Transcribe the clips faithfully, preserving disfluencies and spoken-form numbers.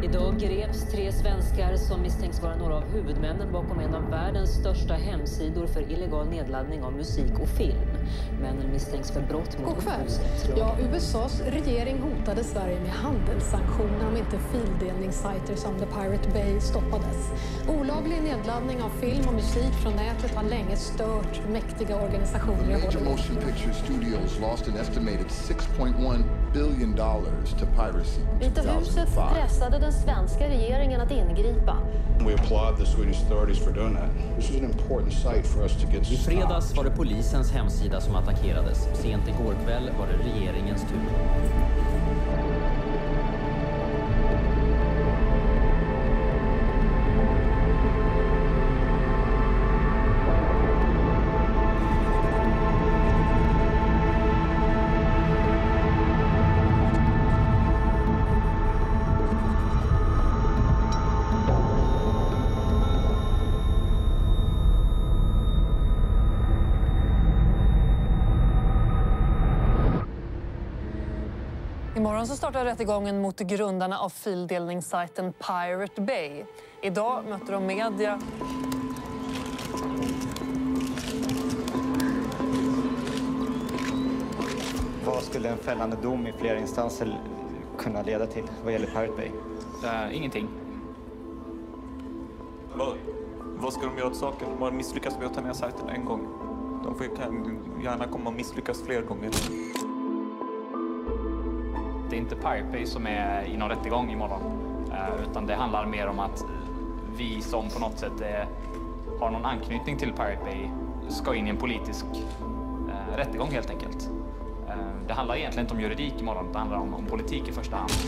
Idag greps tre svenskar som misstänks vara några av huvudmännen bakom en av världens största hemsidor för illegal nedladdning av musik och film. Männen misstänks för brott mot upphovsrättslagen. Ja, U S A:s regering hotade Sverige med handelssanktioner om inte fildelningssajter som The Pirate Bay stoppades. Olaglig nedladdning av film och musik från nätet har länge stört mäktiga organisationer. Major motion picture studios lost an estimated six point one billion dollars to piracy. Vita huset pressade den svenska regeringen att ingripa. We applaud the Swedish authorities for doing that. This is an important site for us to get stopped. I fredags var det polisens hemsida som attackerades. Sent igår kväll var det regeringens tur. Imorgon så startar rättegången mot grundarna av fildelningssajten Pirate Bay. Idag möter de media. Vad skulle en fällande dom i flera instanser kunna leda till vad gäller Pirate Bay? Uh, ingenting. Vad, vad ska de göra åt saken? De har misslyckats med att ta ner sajten en gång. De får, kan gärna komma och misslyckas fler gånger. Det är inte Pirate Bay som är i någon rättegång imorgon. Uh, utan det handlar mer om att vi som på något sätt är, har någon anknytning till Pirate Bay ska in i en politisk uh, rättegång helt enkelt. Uh, det handlar egentligen inte om juridik imorgon, det handlar om, om politik i första hand.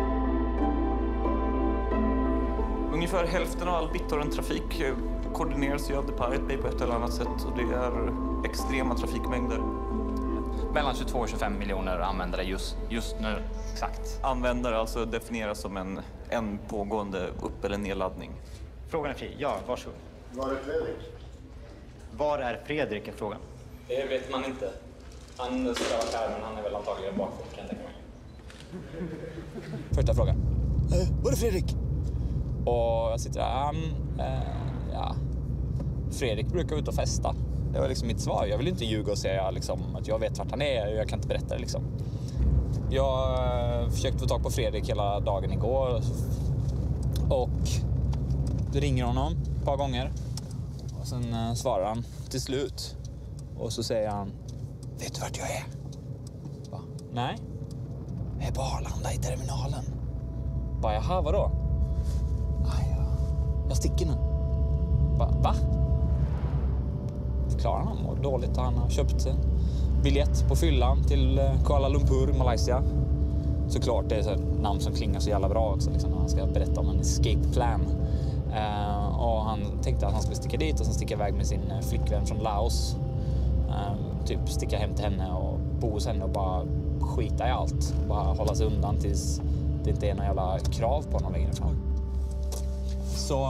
Ungefär hälften av all BitTorrent-trafik koordineras ju av The Pirate Bay på ett eller annat sätt. Och det är extrema trafikmängder. Mellan tjugotvå och tjugofem miljoner användare just, just nu, exakt. Användare alltså definieras som en, en pågående upp- eller nedladdning. Frågan är fri. Ja, varsågod. Var är Fredrik? Var är Fredrik är frågan? Det vet man inte. Han ska vara här, men han är väl antagligen bakför, kan jag tänka mig. Första frågan. Eh, var är Fredrik? Och jag sitter där. Um, eh, ja. Fredrik brukar vara ute och festa. Det var liksom mitt svar. Jag vill inte ljuga och säga liksom, att jag vet vart han är. Jag kan inte berätta det. Liksom. Jag eh, försökte få tag på Fredrik hela dagen igår. Och det ringer honom ett par gånger. Och sen eh, svarar han till slut. Och så säger han: vet du vart jag är? Va? Nej. Jag är på Arlanda i terminalen. Bara, jaha, vadå? Aj, ja. Jag sticker nu. Va? Va? Förklarar han mår dåligt och han har köpt biljett på fyllan till Kuala Lumpur, Malaysia. Såklart, det är ett namn som klingar så jävla bra också liksom, när han ska berätta om en escape plan. Uh, och han tänkte att han skulle sticka dit och sen sticka iväg med sin flickvän från Laos. Uh, typ sticka hem till henne och bo hos henne och bara skita i allt. Bara hålla sig undan tills det inte är några jävla krav på honom längre fram. Så...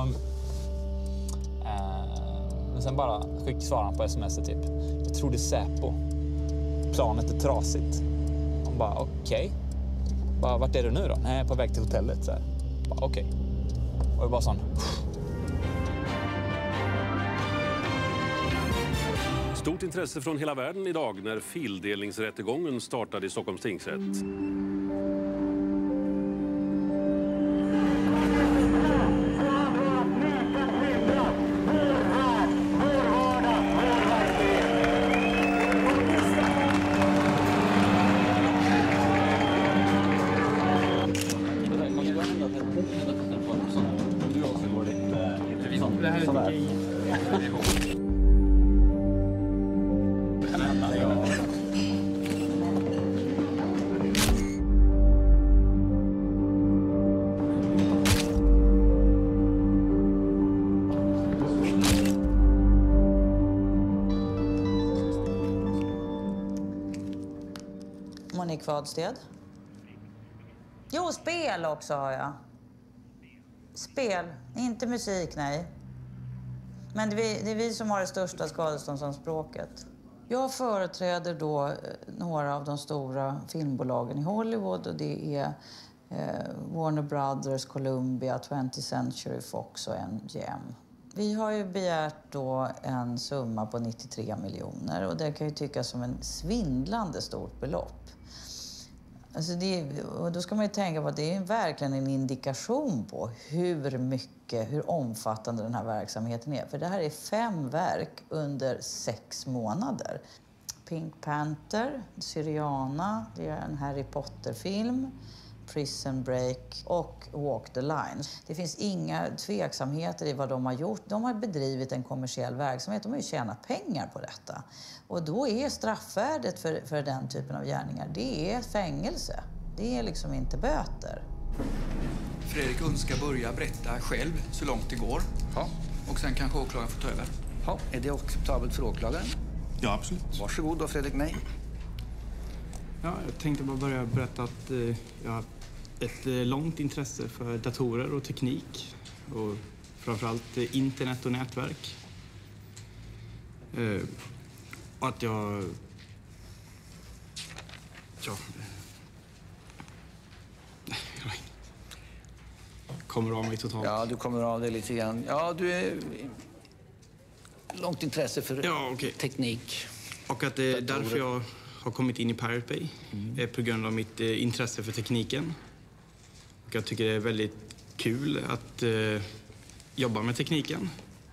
Men sen bara skick svararen på sms typ. Jag tror det är Säpo. Planet är trasigt. Hon bara okej. Okay. Bara, vart är du nu då? Nej, på väg till hotellet. Så här. Bara okej. Okay. Och det bara sån. Stort intresse från hela världen idag när fildelningsrättegången startade i Stockholms tingsrätt. Monique Wadsted. Jo, spel också har jag. Spel, inte musik, nej. Men det är, vi, det är vi som har det största skadeståndsanspråket. Jag företräder då några av de stora filmbolagen i Hollywood och det är Warner Brothers, Columbia, twentieth Century Fox och M G M. Vi har ju begärt då en summa på nittiotre miljoner och det kan ju tyckas som en svindlande stort belopp. Alltså det, och då ska man ju tänka på att det är verkligen en indikation på hur mycket, hur omfattande den här verksamheten är. För det här är fem verk under sex månader. Pink Panther, Syriana, det är en Harry Potter-film, Prison Break och Walk the Line. Det finns inga tveksamheter i vad de har gjort. De har bedrivit en kommersiell verksamhet. De har ju tjänat pengar på detta. Och då är straffvärdet för, för den typen av gärningar, det är fängelse. Det är liksom inte böter. Fredrik Unt ska börja berätta själv så långt det går. Ja. Och sen kanske åklagaren får ta över. Ja, är det acceptabelt för åklagaren? Ja, absolut. Varsågod då, Fredrik. Nej. Ja, jag tänkte bara börja berätta att eh, jag har ett eh, långt intresse för datorer och teknik. Och framförallt eh, internet och nätverk. Eh, och att jag... Ja... kommer av mig totalt. Ja, du kommer av dig lite grann. Ja, du är... långt intresse för ja, okay. teknik. Och att det är därför jag har kommit in i Pirate Bay. Mm. Är på grund av mitt eh, intresse för tekniken. Och jag tycker det är väldigt kul att eh, jobba med tekniken.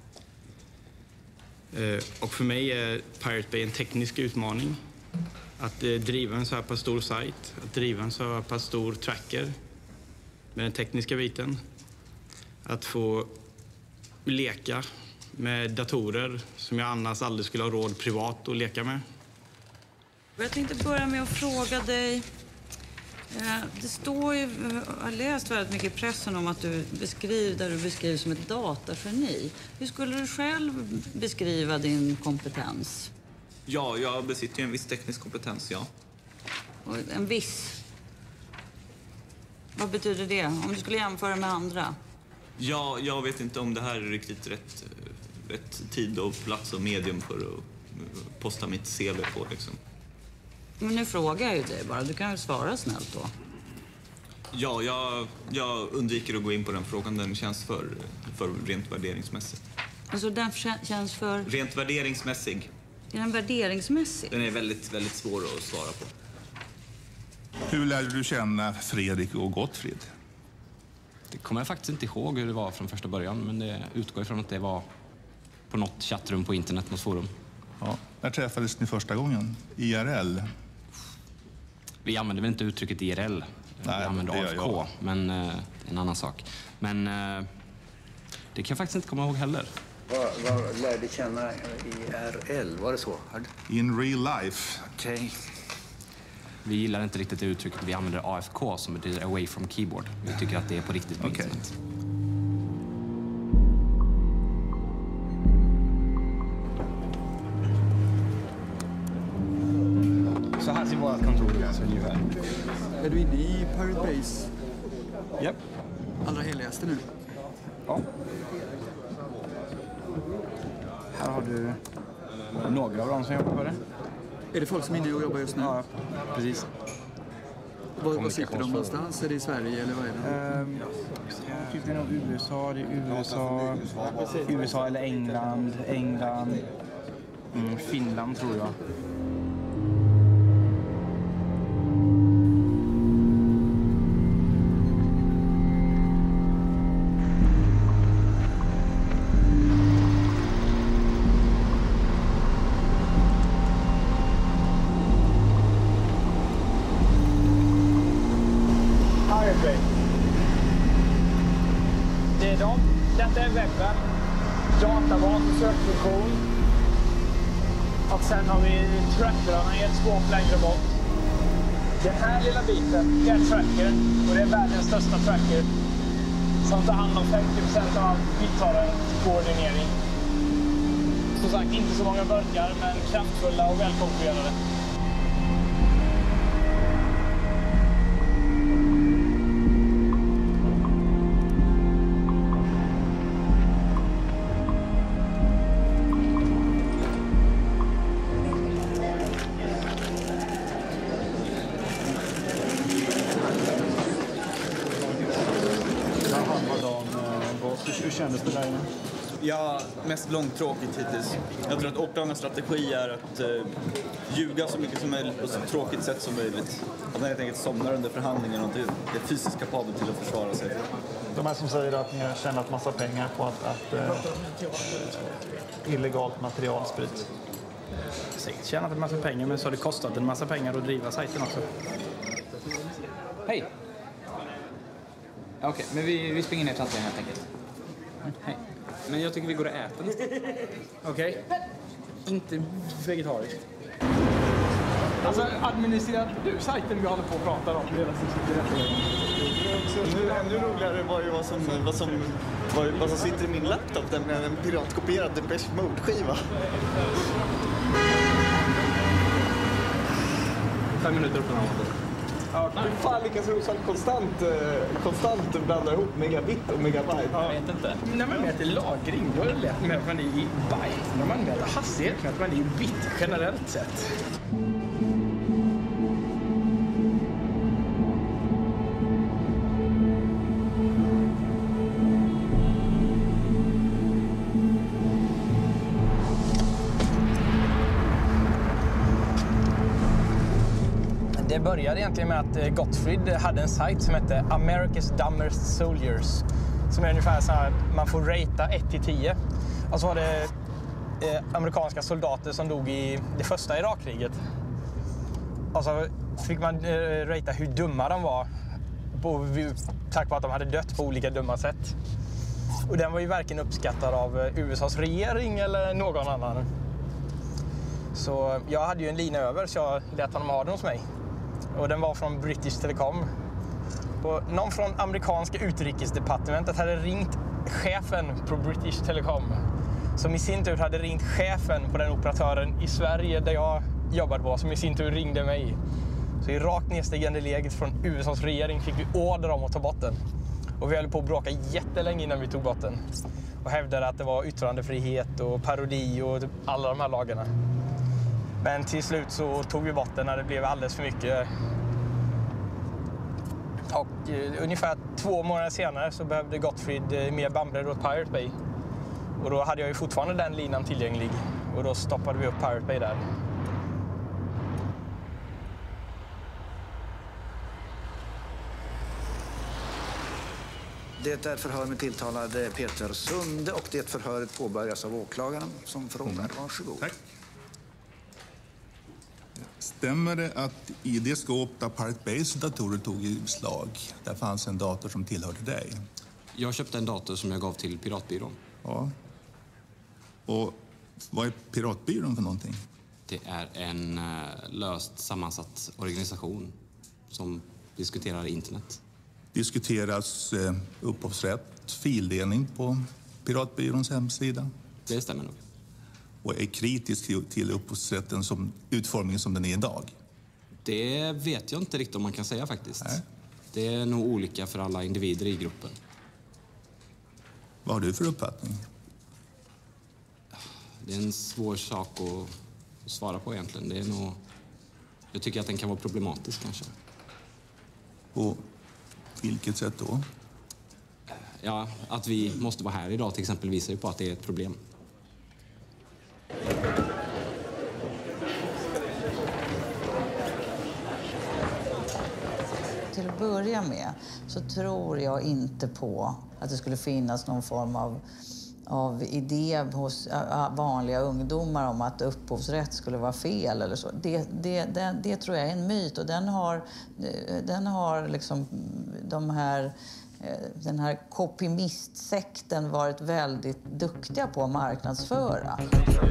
Eh, och för mig är Pirate Bay en teknisk utmaning. Att eh, driva en så här pass stor sajt, att driva en så här pass stor tracker med den tekniska biten. Att få leka med datorer som jag annars aldrig skulle ha råd privat att leka med. Jag tänkte börja med att fråga dig. Det står ju, jag har läst väldigt mycket i pressen om att du beskriver, där du beskrivs som ett datageni. Hur skulle du själv beskriva din kompetens? Ja, jag besitter ju en viss teknisk kompetens, ja. Och en viss? Vad betyder det? Om du skulle jämföra med andra? Ja, jag vet inte om det här är riktigt rätt, rätt tid och plats och medium för att posta mitt C V på, liksom. Men nu frågar jag ju dig bara. Du kan ju svara snällt då. Ja, jag, jag undviker att gå in på den frågan. Den känns för, för rent värderingsmässig. Alltså den känns för... Rent värderingsmässig. Är den värderingsmässig? Den är väldigt, väldigt svår att svara på. Hur lärde du känna Fredrik och Gottfrid? Det kommer jag faktiskt inte ihåg hur det var från första början, men det utgår ifrån att det var på något chattrum på internet, något forum. Ja. När träffades ni första gången? I R L? Vi använder väl inte uttrycket I R L. Nej, vi använder A F K, men eh, en annan sak. Men eh, det kan jag faktiskt inte komma ihåg heller. Vad, vad lärde du känna I R L? Var det så? In real life. Okej. Okay. Vi gillar inte riktigt det uttrycket. Vi använder A F K som betyder away from keyboard. Vi tycker att det är på riktigt på internet. Okay. Så här ser vårt kontor ut ungefär. Är du inne i Pirate Bays? Japp. Allra heligaste nu? Ja. Här har du några av dem som jobbar på det. Är det folk som är inne och jobbar just nu? Ja, precis. Var, var sitter de någonstans? Är det i Sverige eller vad är det? Um, typ det är nog U S A, det är U S A, U S A eller England, England, mm, Finland tror jag. Det är de. Detta är webben, databas och sökfunktion. Och sen har vi trackerarna i ett skåp längre bort. Den här lilla biten är tracker och det är världens största tracker som tar hand om femtio procent av bithållarkoordinering. Som sagt, inte så många burkar, men kraftfulla och välkonkurrerade. kändes det där inne? Ja, mest långtråkigt hittills. Jag tror att åklagarens strategi är att uh, ljuga så mycket som möjligt på så tråkigt sätt som möjligt. Att man helt enkelt somnar under förhandlingen och inte är fysiskt kapabel till att försvara sig. De här som säger att ni har tjänat massa pengar på att, att uh, illegalt material sprids. Säkert tjänat en massa pengar, men så har det kostat en massa pengar att driva sajten också. Hej! Okej, okay, men vi, vi springer ner till hanteringen helt enkelt. Hej. Men jag tycker vi går och äter nästan. Okej. Okay. Inte vegetariskt. Alltså, administrerar du sajten vi håller på att prata om? Nu, ännu roligare var ju vad som, vad som, vad, vad som sitter i min laptop, nämligen en piratkopierad Depeche Mode-skiva. Fem minuter upp den här måten. Ja, hur fan lyckas Rosvall konstant, eh, konstant blanda ihop megabit och megabyte? Jag vet inte. När man mäter lagring, då är det lätt med att man är i byte. När man mäter hastighet, med att man är i bit generellt sett. Det började egentligen med att Gottfried hade en sajt som hette America's Dumbest Soldiers. Som är ungefär så här, man får ratea ett till tio. Och så var det eh, amerikanska soldater som dog i det första Irakkriget. Och så fick man eh, ratea hur dumma de var. På, tack vare att de hade dött på olika dumma sätt. Och den var ju verkligen uppskattad av U S A:s regering eller någon annan. Så jag hade ju en lina över så jag lät honom ha den hos mig. Och den var från British Telecom. Och någon från amerikanska utrikesdepartementet hade ringt chefen på British Telecom. Som i sin tur hade ringt chefen på den operatören i Sverige där jag jobbade på. Som i sin tur ringde mig. Så i rakt nedstigande läget från U S A:s regering fick vi order om att ta bort den. Och vi höll på att bråka jättelänge innan vi tog bort den. Och hävdade att det var yttrandefrihet och parodi och typ alla de här lagarna. Men till slut så tog vi bort den när det blev alldeles för mycket. Och eh, ungefär två månader senare så behövde Gottfried eh, mer bandbredd åt Pirate Bay. Och då hade jag ju fortfarande den linan tillgänglig. Och då stoppade vi upp Pirate Bay där. Det är ett förhör med tilltalade Peter Sunde och det förhöret påbörjas av åklagaren som frågar. Mm. Varsågod. Tack. Stämmer det att i det skåp där Pirate Bays datorer tog i slag, där fanns en dator som tillhörde dig? Jag köpte en dator som jag gav till Piratbyrån. Ja. Och vad är Piratbyrån för någonting? Det är en uh, löst sammansatt organisation som diskuterar internet. Diskuteras uh, upphovsrätt, fildelning på Piratbyråns hemsida? Det stämmer nog. Och är kritisk till, till upphovsrätten som utformningen som den är idag? Det vet jag inte riktigt om man kan säga faktiskt. Nej. Det är nog olika för alla individer i gruppen. Vad har du för uppfattning? Det är en svår sak att svara på egentligen. Det är nog... Jag tycker att den kan vara problematisk kanske. På vilket sätt då? Ja, att vi måste vara här idag till exempel visar ju på att det är ett problem. Till att börja med så tror jag inte på att det skulle finnas någon form av, av idé hos vanliga ungdomar om att upphovsrätt skulle vara fel eller så. Det, det, det, det tror jag är en myt och den har, den har liksom de här, den här kopimistsekten varit väldigt duktiga på att marknadsföra.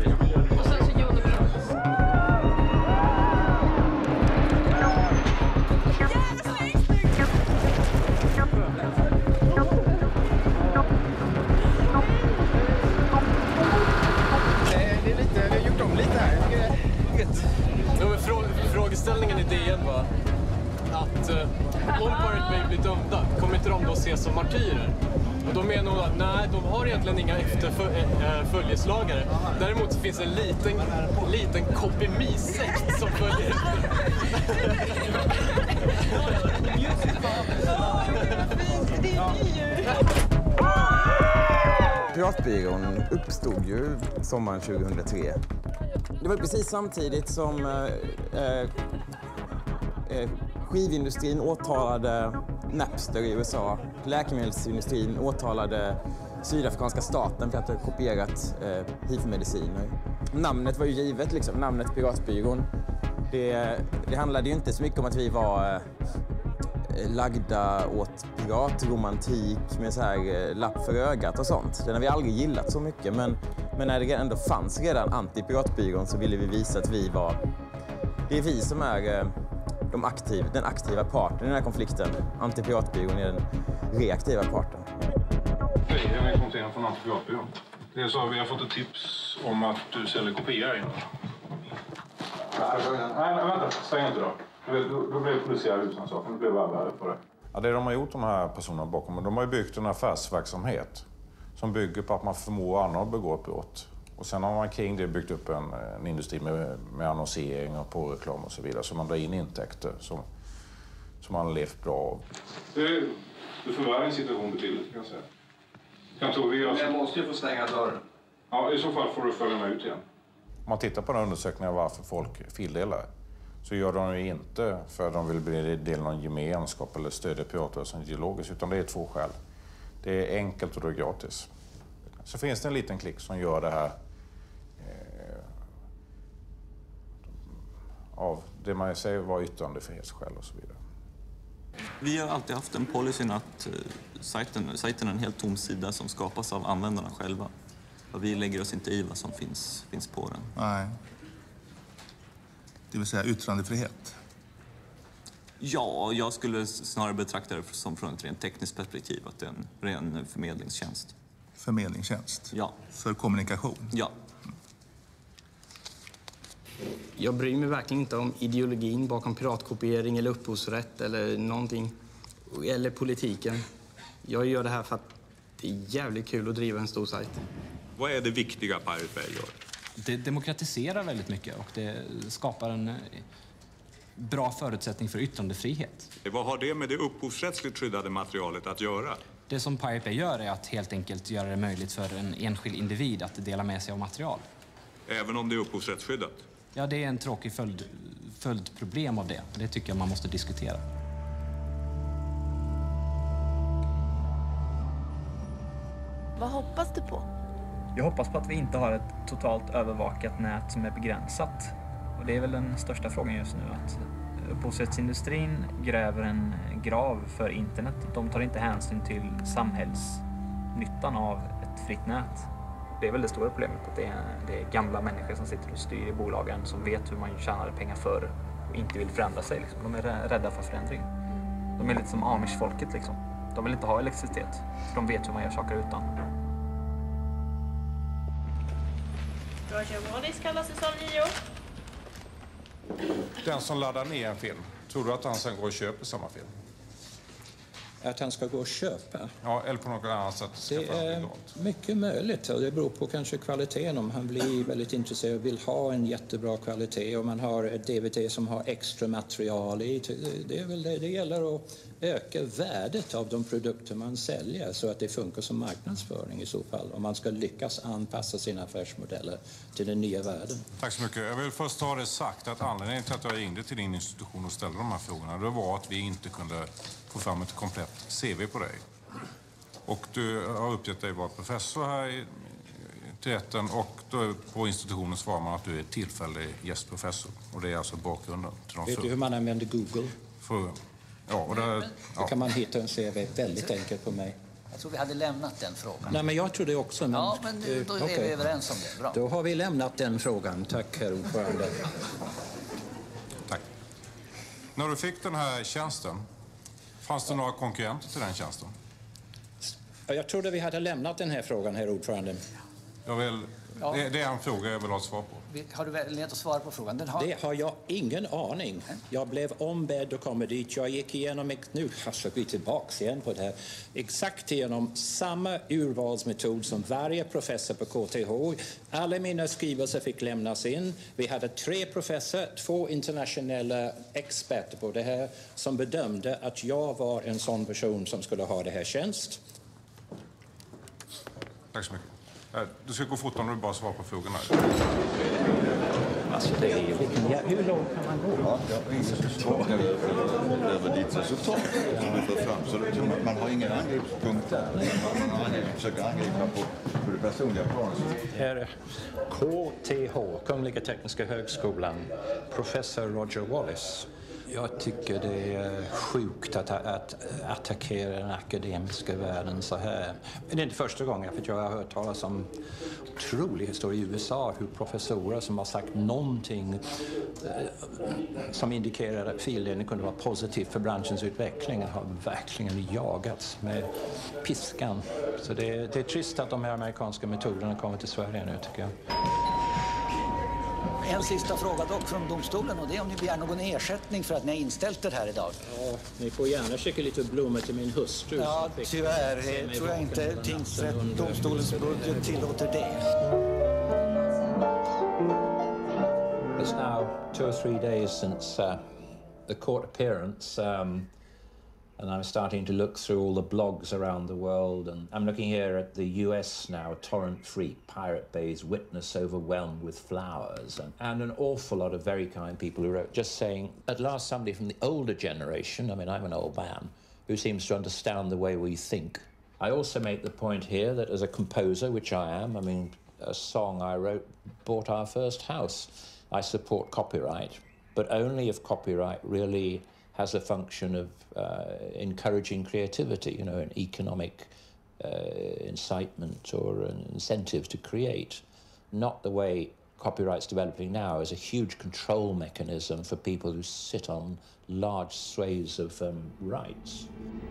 Frågeställningen i D N var att eh, om Pirate Bay blir dömda kommer inte de då ses som martyrer. Och då menar hon att nej, de har egentligen inga efterföljeslagare. Däremot finns en liten, liten kopimisekt som följer efter. Åh, vad fint! Det är ju! Piratbyrån uppstod ju sommaren tjugohundratre. Det var precis samtidigt som eh, eh, skivindustrin åtalade Napster i U S A. Läkemedelsindustrin åtalade sydafrikanska staten för att ha kopierat eh, H I V-mediciner. Namnet var ju givet, liksom. Namnet Piratbyrån. Det, det handlade ju inte så mycket om att vi var eh, lagda åt piratromantik med så här eh, lapp för ögat och sånt. Den har vi aldrig gillat så mycket, men, men när det ändå fanns redan anti-piratbyrån så ville vi visa att vi var... Det är vi som är eh, de aktiv, den aktiva parten i den här konflikten. Anti-piratbyrån är den reaktiva parten. Hej, jag är kontaktern från Anti-piratbyrån. Det är så att vi har fått ett tips om att du säljer kopior här inne. Nej, nej, vänta. Stäng inte då. Då, då blir det polisiär husrannsakan. Det blir bara värre på det. Ja, det de har gjort, de här personerna bakom, de har ju byggt en affärsverksamhet som bygger på att man förmår andra att begå ett brott. Och sen har man kring det byggt upp en, en industri med, med annonsering och påreklam och så vidare. Så man drar in intäkter som, som man har levt bra av. Det, det förvärrar en situation betydligt, kan jag säga. Jag tror vi alltså... Men jag måste ju få stänga dörren. Ja, i så fall får du följa med ut igen. Om man tittar på den undersökningen varför folk fildelar, så gör de ju inte för att de vill bli del av någon gemenskap eller stödja piratrörelsen ideologiskt, utan det är två skäl. Det är enkelt och det är gratis. Så finns det en liten klick som gör det här eh, av det man säger var yttrandefrihetsskäl och så vidare. Vi har alltid haft en policyn att uh, sajten, sajten är en helt tom sida som skapas av användarna själva. Och vi lägger oss inte i vad som finns, finns på den. Nej. Det vill säga yttrandefrihet? Ja, jag skulle snarare betrakta det som från ett rent tekniskt perspektiv, att det är en ren förmedlingstjänst. Förmedlingstjänst? Ja. För kommunikation? Ja. Jag bryr mig verkligen inte om ideologin bakom piratkopiering eller upphovsrätt eller någonting. Eller politiken. Jag gör det här för att det är jävligt kul att driva en stor sajt. Vad är det viktiga Pirate Bay gör? Det demokratiserar väldigt mycket och det skapar en bra förutsättning för yttrandefrihet. Vad har det med det upphovsrättsligt skyddade materialet att göra? Det som Pirate Bay gör är att helt enkelt göra det möjligt för en enskild individ att dela med sig av material. Även om det är upphovsrättsskyddat? Ja, det är en tråkig följd, följdproblem av det. Det tycker jag man måste diskutera. Vad hoppas du på? Jag hoppas på att vi inte har ett totalt övervakat nät som är begränsat. Och det är väl den största frågan just nu, att upphovsrättsindustrin gräver en grav för internet. De tar inte hänsyn till samhällsnyttan av ett fritt nät. Det är väl det stora problemet, att det är, det är gamla människor som sitter och styr i bolagen som vet hur man tjänar pengar förr och inte vill förändra sig. Liksom. De är rädda för förändring. De är lite som Amish-folket liksom. De vill inte ha elektricitet, för de vet hur man gör saker utan. Roger Waters kallas säsong nio. Den som laddar ner en film, tror du att han sen går och köper samma film? Att han ska gå och köpa? Ja, eller på något annat sätt. Det är mycket möjligt. Det beror på kanske kvaliteten. Om han blir väldigt intresserad och vill ha en jättebra kvalitet. Om man har ett D V D som har extra material i. Det, är väl det. Det gäller att öka värdet av de produkter man säljer så att det funkar som marknadsföring i så fall. Om man ska lyckas anpassa sina affärsmodeller till den nya världen. Tack så mycket. Jag vill först ha det sagt att anledningen till att jag ringde till din institution och ställde de här frågorna, det var att vi inte kunde få fram ett komplett C V på dig. Och du har uppgett dig vara professor här i, till rätten, och då på institutionen svarar man att du är tillfällig gästprofessor. Och det är alltså bakgrunden till de Vet frågor. Du hur man använder Google? För, ja, och där, ja. Då kan man hitta en C V väldigt enkelt på mig. Jag tror vi hade lämnat den frågan. Nej, men jag tror det också. Men, ja, men då är okay. vi överens om det. Bra. Då har vi lämnat den frågan. Tack, herr ordförande. Tack. När du fick den här tjänsten, fanns det några konkurrenter till den tjänsten? Jag trodde vi hade lämnat den här frågan, herr ordförande. Jag vill, ja. det, det är en fråga jag vill ha svar på. Har du möjlighet att svara på frågan? Den har... Det har jag ingen aning. Jag blev ombedd att komma dit. Jag gick igenom, nu ska vi tillbaka igen på det här, exakt igenom samma urvalsmetod som varje professor på K T H. Alla mina skrivelser fick lämnas in. Vi hade tre professorer, två internationella experter på det här, som bedömde att jag var en sån person som skulle ha det här tjänst. Tack så mycket. Du ska gå fort om du bara svarar på frågorna. Alltså det är vilken, ja, hur långt kan man gå? Ja, jag har ingen svar över ditt resultat som vi får fram. Så det, man har inga angreppspunkter. Man försöker angripa på, på det personliga planet. Här är K T H, Kungliga Tekniska Högskolan, professor Roger Wallace. Jag tycker det är sjukt att, att attackera den akademiska världen så här. Det är inte första gången, för jag har hört talas om otrolig historia i U S A, hur professorer som har sagt någonting eh, som indikerar att fildelning kunde vara positivt för branschens utveckling har verkligen jagats med piskan. Så det är, det är trist att de här amerikanska metoderna kommer till Sverige nu, tycker jag. En sista fråga dock från domstolen, och det är om ni begär någon ersättning för att ni har inställt er här idag. Ja, ni får gärna skicka lite blommor till min hustru. Ja, tyvärr eh, tror jag inte tingsrätt, domstolens budget tillåter det. It's now two or three days since uh, the court appearance, um, and I'm starting to look through all the blogs around the world, and I'm looking here at the U S now, Torrent Freak, Pirate Bay's Witness Overwhelmed with Flowers, and, and an awful lot of very kind people who wrote just saying, at last somebody from the older generation, I mean I'm an old man, who seems to understand the way we think. I also make the point here that as a composer, which I am, I mean a song I wrote bought our first house. I support copyright, but only if copyright really has a function of uh, encouraging creativity, you know, an economic uh, incitement or an incentive to create. Not the way copyright's developing now as a huge control mechanism for people who sit on large swathes of um, rights.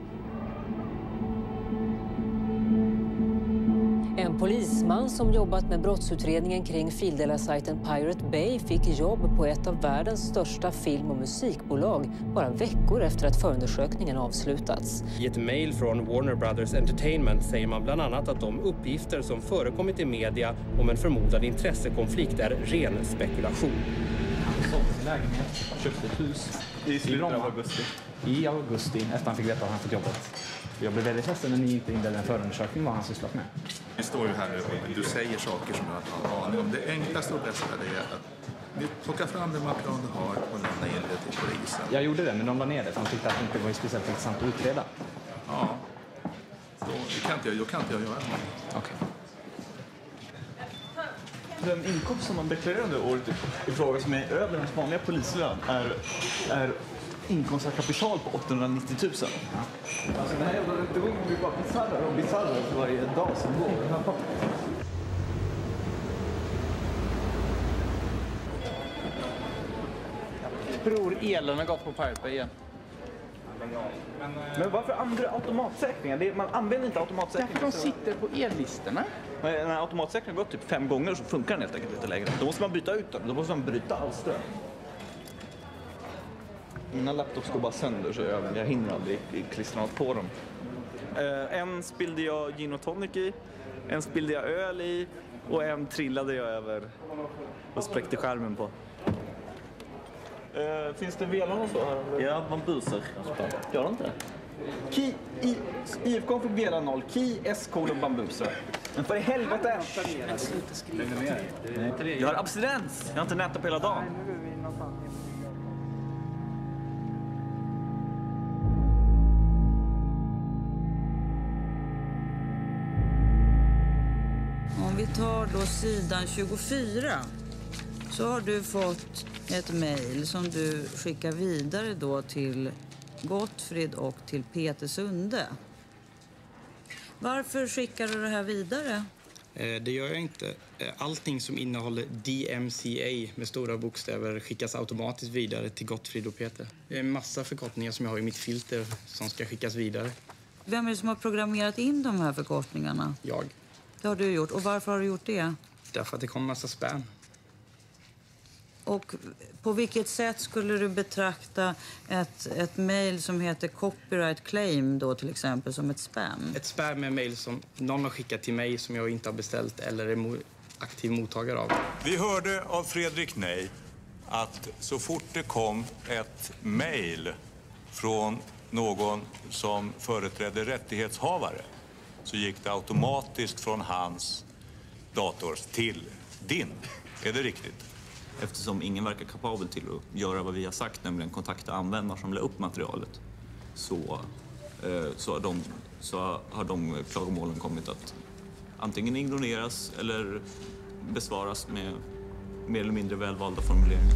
En polisman som jobbat med brottsutredningen kring fildelarsajten Pirate Bay fick jobb på ett av världens största film- och musikbolag bara veckor efter att förundersökningen avslutats. I ett mejl från Warner Brothers Entertainment säger man bland annat att de uppgifter som förekommit i media om en förmodad intressekonflikt är ren spekulation. Han sålde sin lägenhet, köpte ett hus i slutet av augusti. I augusti, efter han fick veta att han fått jobbet. Jag blev väldigt ledsen när ni inte inledde en förundersökning vad han sysslat med. Vi står ju här nu och du säger saker som jag inte har aning om. Det enklaste och bästa är att du plockar fram det material du har och lämnar in det till polisen. Jag gjorde det, men de la ner det för de tyckte att det inte var speciellt intressant att utreda. Ja, då kan inte jag, då kan inte jag göra det. Okej. Den inkomst som man deklarerade året i fråga som är över den vanliga polislön är, är inkomst av kapital på åttahundranittio tusen. Ja. Alltså den här jävla rättegången blir bara bizarrare och bizarrare för varje dag som går. Bror, elen har gått på Pirate Bay igen. Men varför använder du automatsäkringar? Det är, man använder inte automatsäkringar. Därför de sitter på ellistorna. När automatsäkringen har gått typ fem gånger så funkar den helt enkelt inte längre. Då måste man byta ut den. Då måste man bryta all ström. Mina laptops går bara sönder så jag, jag hinner aldrig klistra något på dem. Uh, en spillde jag gin och tonic i, en spillde jag öl i och en trillade jag över och spräckte skärmen på. Uh, finns det velar och så här? Ja, man busar. Gör det inte? Key, I, I F K fick vela noll, Key, S, kolon, bambuser. Men för i helvete! Jag har abstinens! Jag har inte nätat på hela dagen. Om vi tar då sidan tjugofyra så har du fått ett mejl som du skickar vidare då till Gottfrid och till Peter Sunde. Varför skickar du det här vidare? Det gör jag inte. Allting som innehåller D M C A med stora bokstäver skickas automatiskt vidare till Gottfrid och Peter. Det är en massa förkortningar som jag har i mitt filter som ska skickas vidare. Vem är det som har programmerat in de här förkortningarna? Jag. Det har du gjort. Och varför har du gjort det? Därför att det kommer massa spam. Och på vilket sätt skulle du betrakta ett, ett mejl som heter copyright claim då till exempel som ett spam? Ett spam är mejl som någon har skickat till mig som jag inte har beställt eller är mo- aktiv mottagare av. Vi hörde av Fredrik Ney att så fort det kom ett mejl från någon som företrädde rättighetshavare så gick det automatiskt från hans dator till din. Är det riktigt? Eftersom ingen verkar kapabel till att göra vad vi har sagt, nämligen kontakta användare som la upp materialet, så, eh, så, har de, så har de klagomålen kommit att antingen ignoreras eller besvaras med mer eller mindre välvalda formuleringar.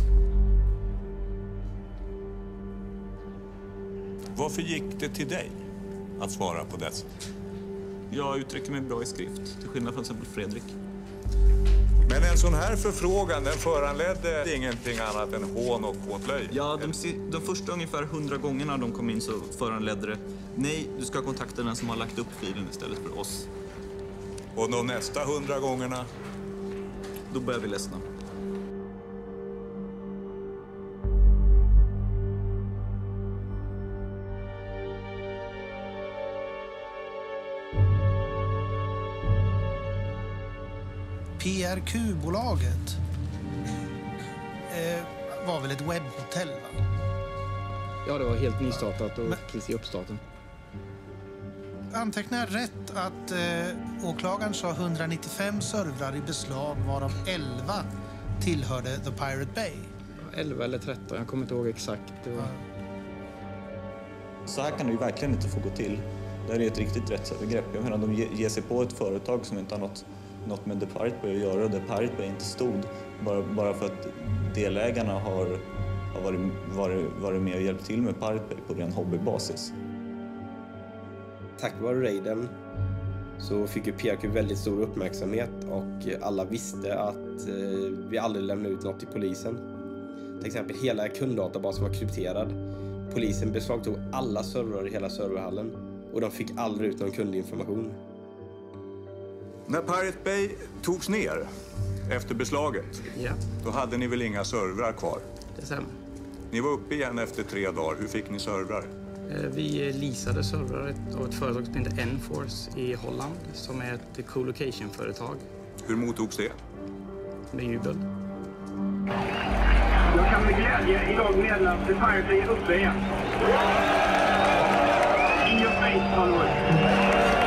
Varför gick det till dig att svara på dessa? Jag uttrycker mig bra i skrift, till skillnad från exempel Fredrik. Men en sån här förfrågan, den föranledde ingenting annat än hån och hånlöj? Ja, de, de första ungefär hundra gångerna de kom in så föranledde det: nej, du ska kontakta den som har lagt upp filen istället för oss. Och de nästa hundra gångerna? Då börjar vi ledsna. P R Q-bolaget eh, var väl ett webbhotell, va? Ja, det var helt nystartat och Men... precis i uppstarten. Antecknar jag rätt att eh, åklagaren sa etthundranittiofem servrar i beslag, varav elva tillhörde The Pirate Bay? elva eller tretton, jag kommer inte ihåg exakt. Det var... Så här kan det ju verkligen inte få gå till. Det här är ett riktigt rättsövergrepp. Jag menar, de ger sig på ett företag som inte har något, något med The Pirate Bay att göra, och The Pirate Bay inte stod bara, bara för att delägarna har, har varit, varit, varit med och hjälpt till med Pirate Bay på ren hobbybasis. Tack vare raiden så fick ju P R Q väldigt stor uppmärksamhet och alla visste att vi aldrig lämnade ut något till polisen. Till exempel hela kunddatabasen var krypterad. Polisen beslagtog alla servrar i hela serverhallen och de fick aldrig ut någon kundinformation. När Pirate Bay togs ner efter beslaget, ja. Då hade ni väl inga servrar kvar? Det stämmer. Ni var uppe igen efter tre dagar. Hur fick ni servrar? Vi leasade servrar av ett företag som heter Enforce i Holland, som är ett co-location-företag. Hur mottogs det? Med jubel. Jag kan med glädje idag meddela att Pirate Bay är uppe igen. In your face, Hollywood.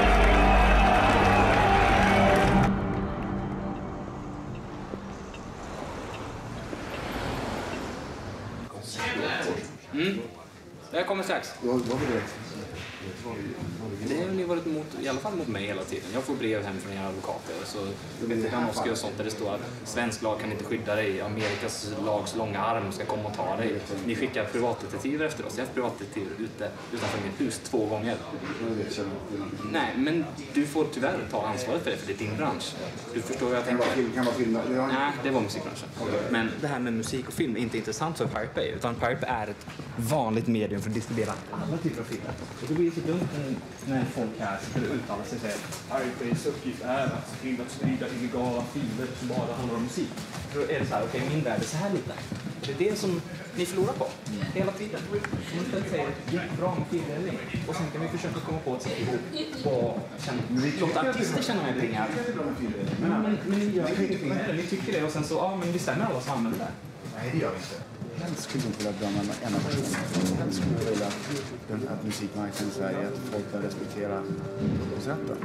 Mm. Jag kommer strax. Vad var det? Det har ni varit mot, i alla fall mot mig hela tiden. Jag får brev hem från era advokater. Så Ganoski och sånt där det står att svensk lag kan inte skydda dig. Amerikas lags långa arm ska komma och ta dig. Ni skickar privatdetektiver efter oss. Jag har haft privatdetektiver ute utanför mitt hus två gånger. Nej, men du får tyvärr ta ansvaret för det, för det är din bransch. Du förstår vad jag tänker. Kan man filma? Nej, det var musikbranschen. Men det här med musik och film är inte intressant för Pirate Bay. Utan Pirate Bay är ett vanligt medium för att distribuera alla typer av filmer. Och då blir det så dumt när folk här skulle uttala sig och säga att Pirate Bays uppgift är att se till att sprida illegala filer som bara handlar om musik. Då är det så här, okej, okay, min värld är så här lite. Det är det som ni förlorar på hela tiden. Om man istället säger att bra med fildelning och sen kan vi försöka komma på ett sätt ihop och låta artister känna med pengar. Men, men, men ni gör ingenting med det. Ni tycker det och sen så, ja men vi stämmer alla som använder det. Nej, det gör vi inte. Helst skulle inte vilja döma en enda person. Helst skulle jag vilja att musikmarknaden i Sverige, att folk bör respektera upphovsrätten.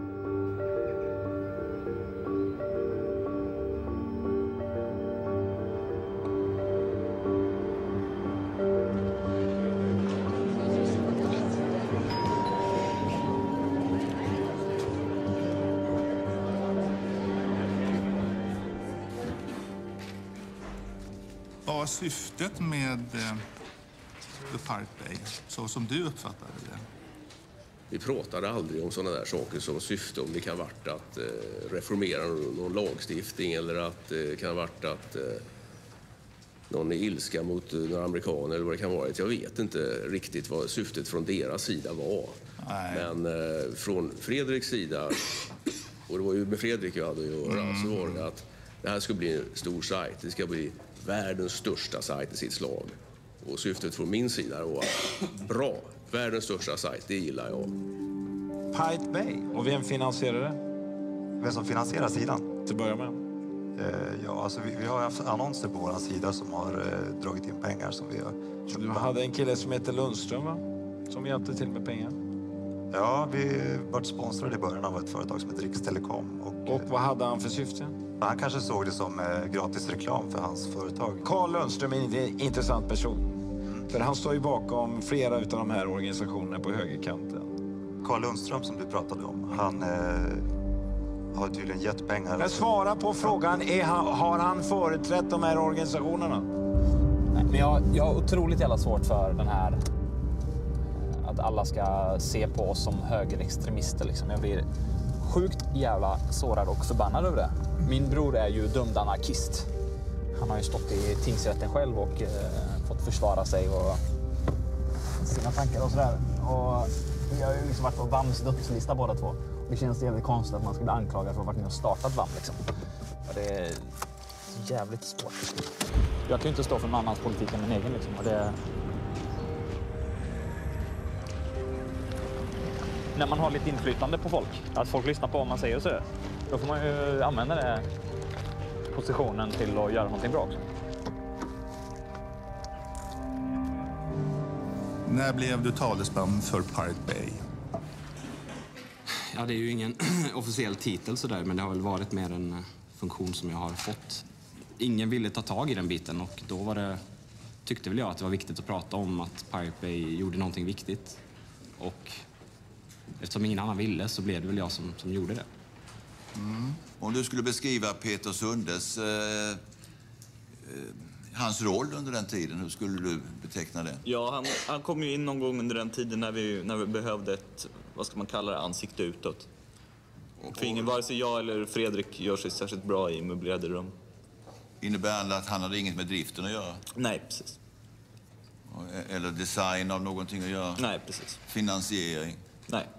Vad var syftet med eh, The Pirate Bay, så som du uppfattade det? Vi pratade aldrig om sådana där saker som syfte, om det kan ha varit att eh, reformera någon, någon lagstiftning eller att det eh, kan ha varit att eh, någon är ilska mot eh, några amerikaner eller vad det kan vara. Jag vet inte riktigt vad syftet från deras sida var. Nej. Men eh, från Fredriks sida, och det var ju med Fredrik jag hade att göra, mm. så var det att det här ska bli en stor sajt. Det ska bli världens största sajt i sitt slag. Och syftet från min sida var bra. Världens största sajt, det gillar jag. Pirate Bay. Och vem finansierar det? Vem som finansierar sidan? Till att börja med. Eh, ja, alltså vi, vi har haft annonser på vår sida som har eh, dragit in pengar som vi har köpt. Du hade en kille som heter Lundström, va? Som hjälpte till med pengar. Ja, vi var sponsrade i början av ett företag som heter Rikstelekom. Och, och vad hade han för syfte? Han kanske såg det som eh, gratis reklam för hans företag. Carl Lundström är en intressant person. Mm. För han står ju bakom flera av de här organisationerna på högerkanten. Carl Lundström som du pratade om, han eh, har tydligen gett pengar. Men svara på frågan, är han, har han företrätt de här organisationerna? Nej, men jag, jag har otroligt jävla svårt för den här att alla ska se på oss som högerextremister. Liksom. Jag blir sjukt jävla sårad och förbannad över det. Min bror är ju dömd anarkist. Han har ju stått i tingsrätten själv och eh, fått försvara sig och sina tankar och sådär. Och vi har ju liksom varit på V A M:s dödslista båda två. Det känns jävligt konstigt att man ska bli anklagad för att ha varit med och startat V A M. Liksom. Och det är så jävligt svårt. Jag kan ju inte stå för någon annans politik än min egen. Liksom. Och det... När man har lite inflytande på folk, att folk lyssnar på vad man säger och så, då får man ju använda den positionen till att göra någonting bra också. När blev du talesman för Pirate Bay? Ja, det är ju ingen officiell titel sådär, men det har väl varit mer en funktion som jag har fått. Ingen ville ta tag i den biten och då var det, tyckte väl jag att det var viktigt att prata om att Pirate Bay gjorde någonting viktigt. Och eftersom ingen annan ville så blev det väl jag som, som gjorde det. Mm. Om du skulle beskriva Peter Sundes, eh, eh, hans roll under den tiden, hur skulle du beteckna det? Ja, han, han kom ju in någon gång under den tiden när vi, när vi behövde ett, vad ska man kalla det, ansikte utåt. För ingen, vare sig jag eller Fredrik gör sig särskilt bra i möblerade rum. Innebär det att han hade inget med driften att göra? Nej, precis. Eller design av någonting att göra? Nej, precis. Finansiering? Nej.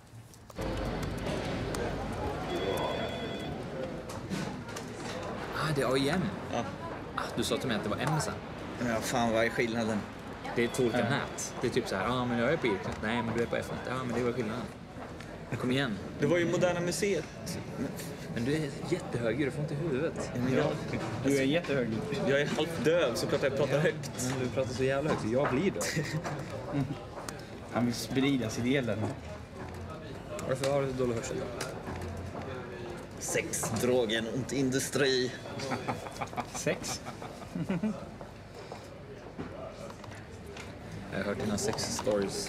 Ah, det är A I M. Ja. Ah, du sa till mig att det var M sen. Ja, fan, vad är skillnaden? Det är toolt and hat. Det är typ så här, ja ah, men jag är på I. Nej, men du är på F. Ja, men det var skillnaden. Men kom igen. Det var ju Moderna Museet. Men du är jättehög, du får inte i huvudet. Men jag, du är jättehög. Jag är halvt döv, så klart jag pratar högt. Men du pratar så jävla högt, så jag blir döv. Han vill sprida sin delen. Varför har du så dålig hörsel då? Sex, drogen och industri. Sex? Jag har hört dina sex stories.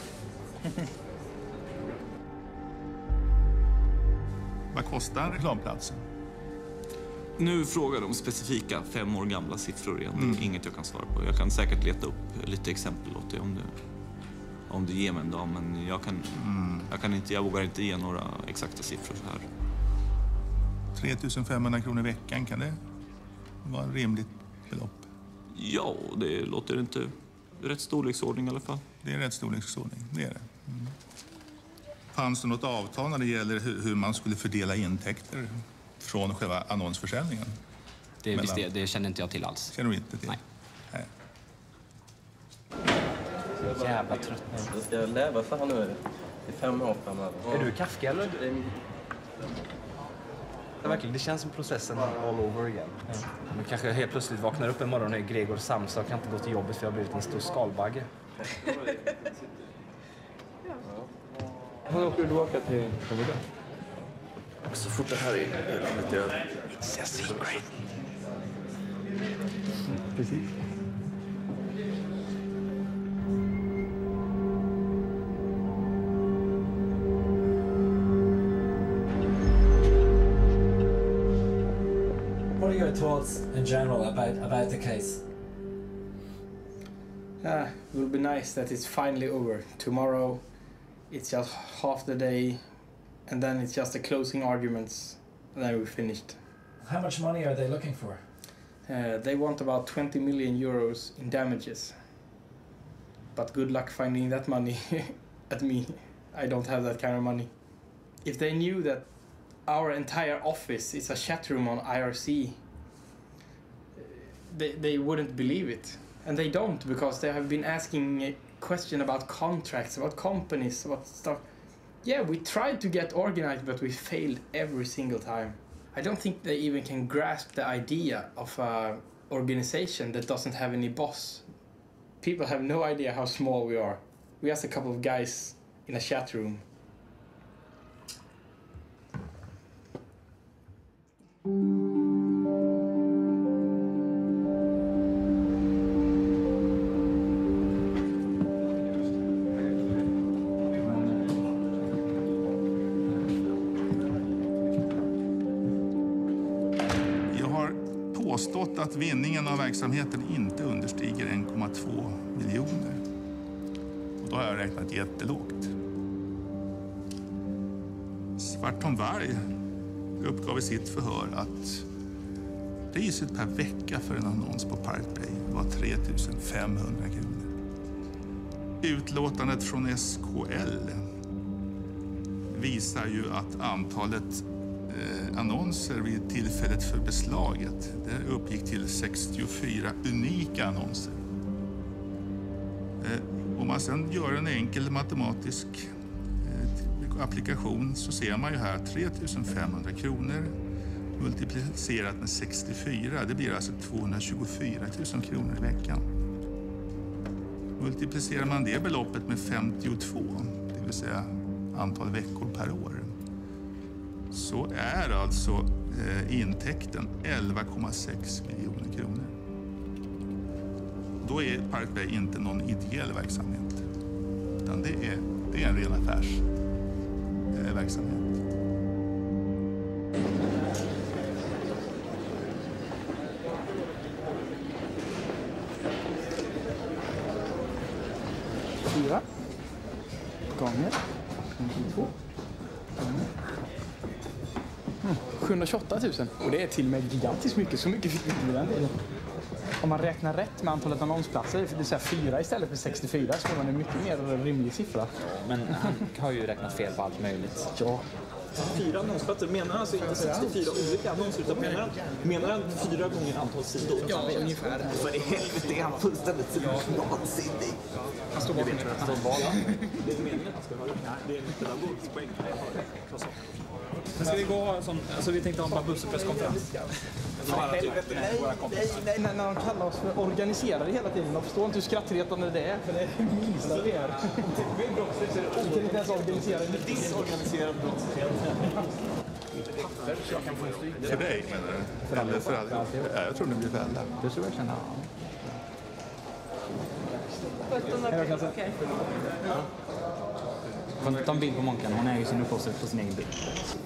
Vad kostar reklamplatsen? Nu frågar de specifika fem år gamla siffror igen. Mm. Inget jag kan svara på. Jag kan säkert leta upp lite exempel åt dig om du, om du ger mig en dag. Men jag, kan, mm. jag, kan inte, jag vågar inte ge några exakta siffror så här. tre tusen femhundra kronor i veckan, kan det vara ett rimligt belopp? Ja, det låter inte rätt storleksordning i alla fall. Det är rätt storleksordning, det är det. Mm. Fanns det något avtal när det gäller hur man skulle fördela intäkter från själva annonsförsäljningen? Det, Mellan... det, det känner inte jag till alls. Känner du inte till? Nej. Nej. Jävla trött. Jag ska leva så här nu. Det är fem år framöver. Är du Kafka eller? Ja, verkligen. Det känns som processen all over again. Ja. Men kanske helt plötsligt vaknar upp en morgon och är Gregor Samsa och kan inte gå till jobbet för jag har blivit en stor skalbagge. Hur åker du åka till Canada? Så fort det här är landet jag... It's a secret. Precis. What are your thoughts in general about, about the case? Uh, it will be nice that it's finally over. Tomorrow it's just half the day and then it's just the closing arguments and then we're finished. How much money are they looking for? Uh, they want about twenty million euros in damages. But good luck finding that money at me. I don't have that kind of money. If they knew that our entire office is a chat room on I R C, they, they wouldn't believe it. And they don't, because they have been asking a question about contracts, about companies, about stuff. Yeah, we tried to get organized, but we failed every single time. I don't think they even can grasp the idea of an organization that doesn't have any boss. People have no idea how small we are. We're just a couple of guys in a chat room påstått att vinningen av verksamheten inte understiger en komma två miljoner. Och då har jag räknat jättelågt. Svartholm Varg uppgav i sitt förhör att priset per vecka för en annons på Pirate Bay var tre tusen femhundra kronor. Utlåtandet från S K L visar ju att antalet eh, annonser vid tillfället för beslaget det uppgick till sextiofyra unika annonser. Eh, om man sedan gör en enkel matematisk eh, applikation så ser man ju här tre tusen femhundra kronor multiplicerat med sextiofyra, det blir alltså tvåhundratjugofyra tusen kronor i veckan. Multiplicerar man det beloppet med femtiotvå, det vill säga antal veckor per år, så är alltså eh, intäkten elva komma sex miljoner kronor. Då är Pirate Bay inte någon ideell verksamhet, utan det är, det är en ren affärsverksamhet. Eh, Fyra gånger femtiotvå gånger mm, sjuhundratjugoåtta tusen. Och det är till och med gigantiskt mycket. Så mycket fick vi inte den tiden. Om man räknar rätt med antalet annonsplatser, det vill säga fyra istället för sextiofyra, så får man en mycket mer rimlig siffra. Men han har ju räknat fel på allt möjligt. Ja. Fyra annonsplatser, menar han alltså inte sextiofyra olika annonser utan menar han, menar han fyra gånger antal sidor? Ja, ungefär. För i helvete är han fullständigt vansinnig. Han står bakom tror jag. Det är meningen att han ska höra. Det är en pedagogisk poäng. Men ska vi gå ha en sån, alltså vi tänkte ha en bara busspresskonferens. Nej, nej, nej, nej, när de kallar oss för organiserade hela tiden. De förstår inte hur skrattretande det är, för det är det minsta vi är. Vi är brottsligt så är det inte ens organiserade. Disorganiserad brottslighet. För dig menar du? För alla? För alla? Ja, jag tror det blir väl där. Det tror jag känner. Okej. Får inte ta en bild på Monkan, hon äger sin upphovsrätt på sin egen bil.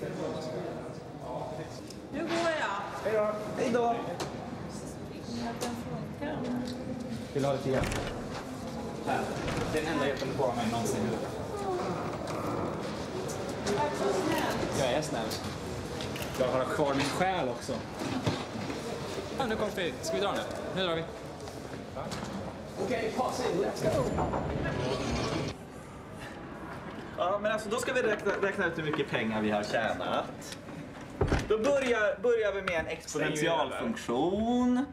Nu går jag. Hej då. Hej då. Vill du ha lite hjälp? Här. Det är den enda hjälpen du får av mig någonsin. Jag är snäll. Jag har kvar min själ också. Ja, nu kommer Fredrik. Ska vi dra nu? Nu drar vi. Okej, pass in. Let's go. Ja, men alltså då ska vi räkna, räkna ut hur mycket pengar vi har tjänat. Då börjar, börjar vi med en exponentialfunktion.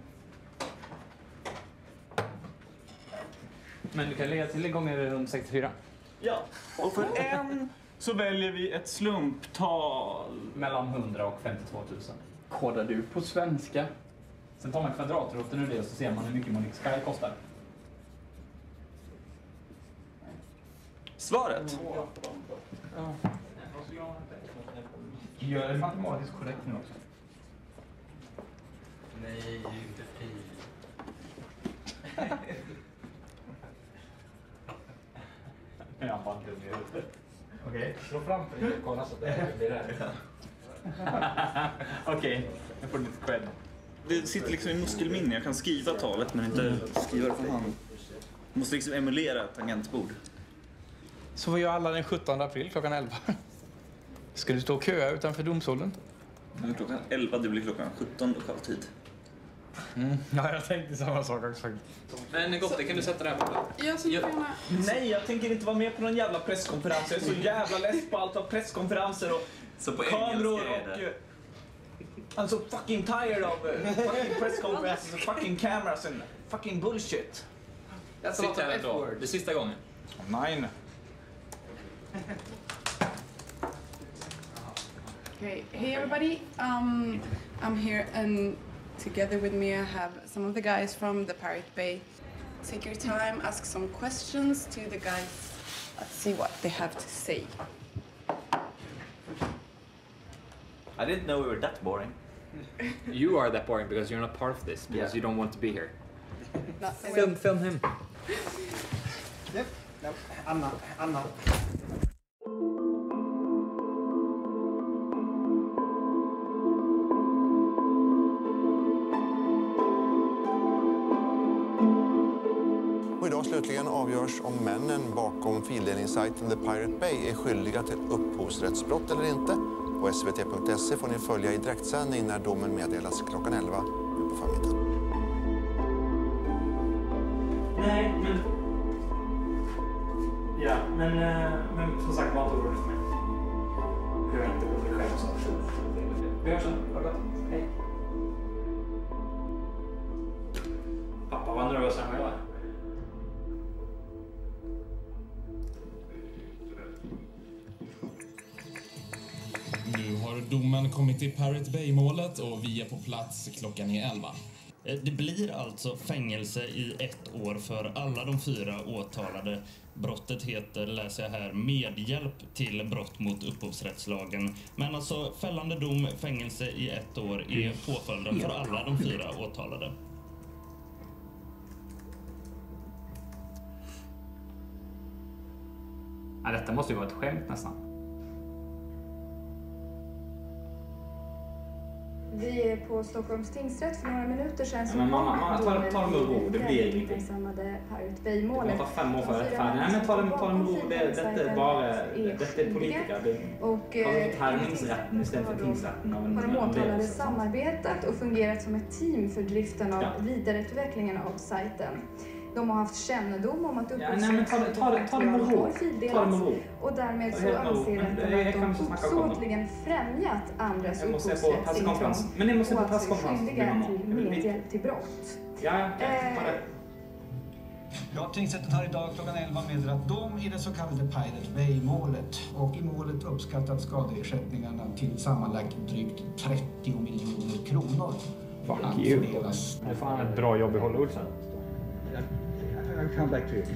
Men du kan lägga till en gång runt sextiofyra. Ja, och för en så väljer vi ett slumptal. Mellan hundra och femtiotvå tusen. Kodar du på svenska? Sen tar man kvadratroten ur det och så ser man hur mycket Monix Sky kostar. Svaret? Ja. Gör det matematiskt korrekt nu också. Nej, inte fri. Jag har fan dum i huvudet. Okej, slå framför dig och kolla så att det blir rätt. Okej, jag får lite cred. Det sitter liksom i muskelminne. Jag kan skriva talet men inte skriva det från hand. Jag måste liksom emulera ett tangentbord. Så vad gör alla den sjuttonde april klockan elva? Ska du stå och köa utanför domstolen? Nu är klockan elva, det blir klockan sjutton lokal tid. Mm. Ja, jag tänkte samma sak också. Men Gotte, kan du sätta det här på? Jag skulle gärna... Nej, jag tänker inte vara med på någon jävla presskonferens. Jag är så jävla less på allt av presskonferenser och så på kameror och... Uh, I'm so fucking tired of uh, fucking press conferences and fucking cameras and fucking bullshit. That's a lot of F-word. Det är sista gången. Nej. Okay, hey everybody. Um, I'm here and together with me I have some of the guys from the Pirate Bay. Take your time, ask some questions to the guys. Let's see what they have to say. I didn't know we were that boring. You are that boring because you're not part of this, because Yeah. you don't want to be here. Not Film, film him. Yep. No, Anna, Anna. slutligen avgörs om männen bakom fildelningssajten The Pirate Bay är skyldiga till upphovsrättsbrott eller inte. På S V T punkt se får ni följa i direktsändning när domen meddelas klockan elva på förmiddagen. Nej, men... Ja, men, men som sagt, var inte orolig för mig. Jag är inte orolig själv så. Vi hörs sen. Ha det gott. Hej. Pappa var nervös än vad jag är. Nu har domen kommit till Pirate Bay-målet och vi är på plats, klockan är elva. Det blir alltså fängelse i ett år för alla de fyra åtalade. Brottet heter, läser jag här, medhjälp till brott mot upphovsrättslagen. Men alltså fällande dom, fängelse i ett år är påföljden för alla de fyra åtalade. Ja, detta måste ju vara ett skämt nästan. Vi är på Stockholms tingsrätt för några minuter sedan. Ja, men mamma, mamma ta, ta dem med ro, det blir ingenting. Pirate Bay-målet. Det kommer ta fem år för att rättfärdiga. Nej, men ta dem, ta dem med ro, det, detta är bara, detta är politiker. Det och härningsrätten istället för tingsrätten. Har de åtalade samarbetat och fungerat som ett team för driften av ja. vidareutvecklingen av sajten. De har haft kännedom om att upphovsrättsmaterial har fildelats och därmed så anser att de uppsåtligen främjat andras upphovsrättsintrång och alltså är skyldiga till medhjälp till brott. Ja, Ja, tingsrätten har idag klockan elva meddelat dom i det så kallade Pirate Bay-målet. Och i målet uppskattat skadeersättningarna till sammanlagt drygt trettio miljoner kronor. Fuck you. Det är fan ett bra jobb i Hollywood sen. I'll come back to you.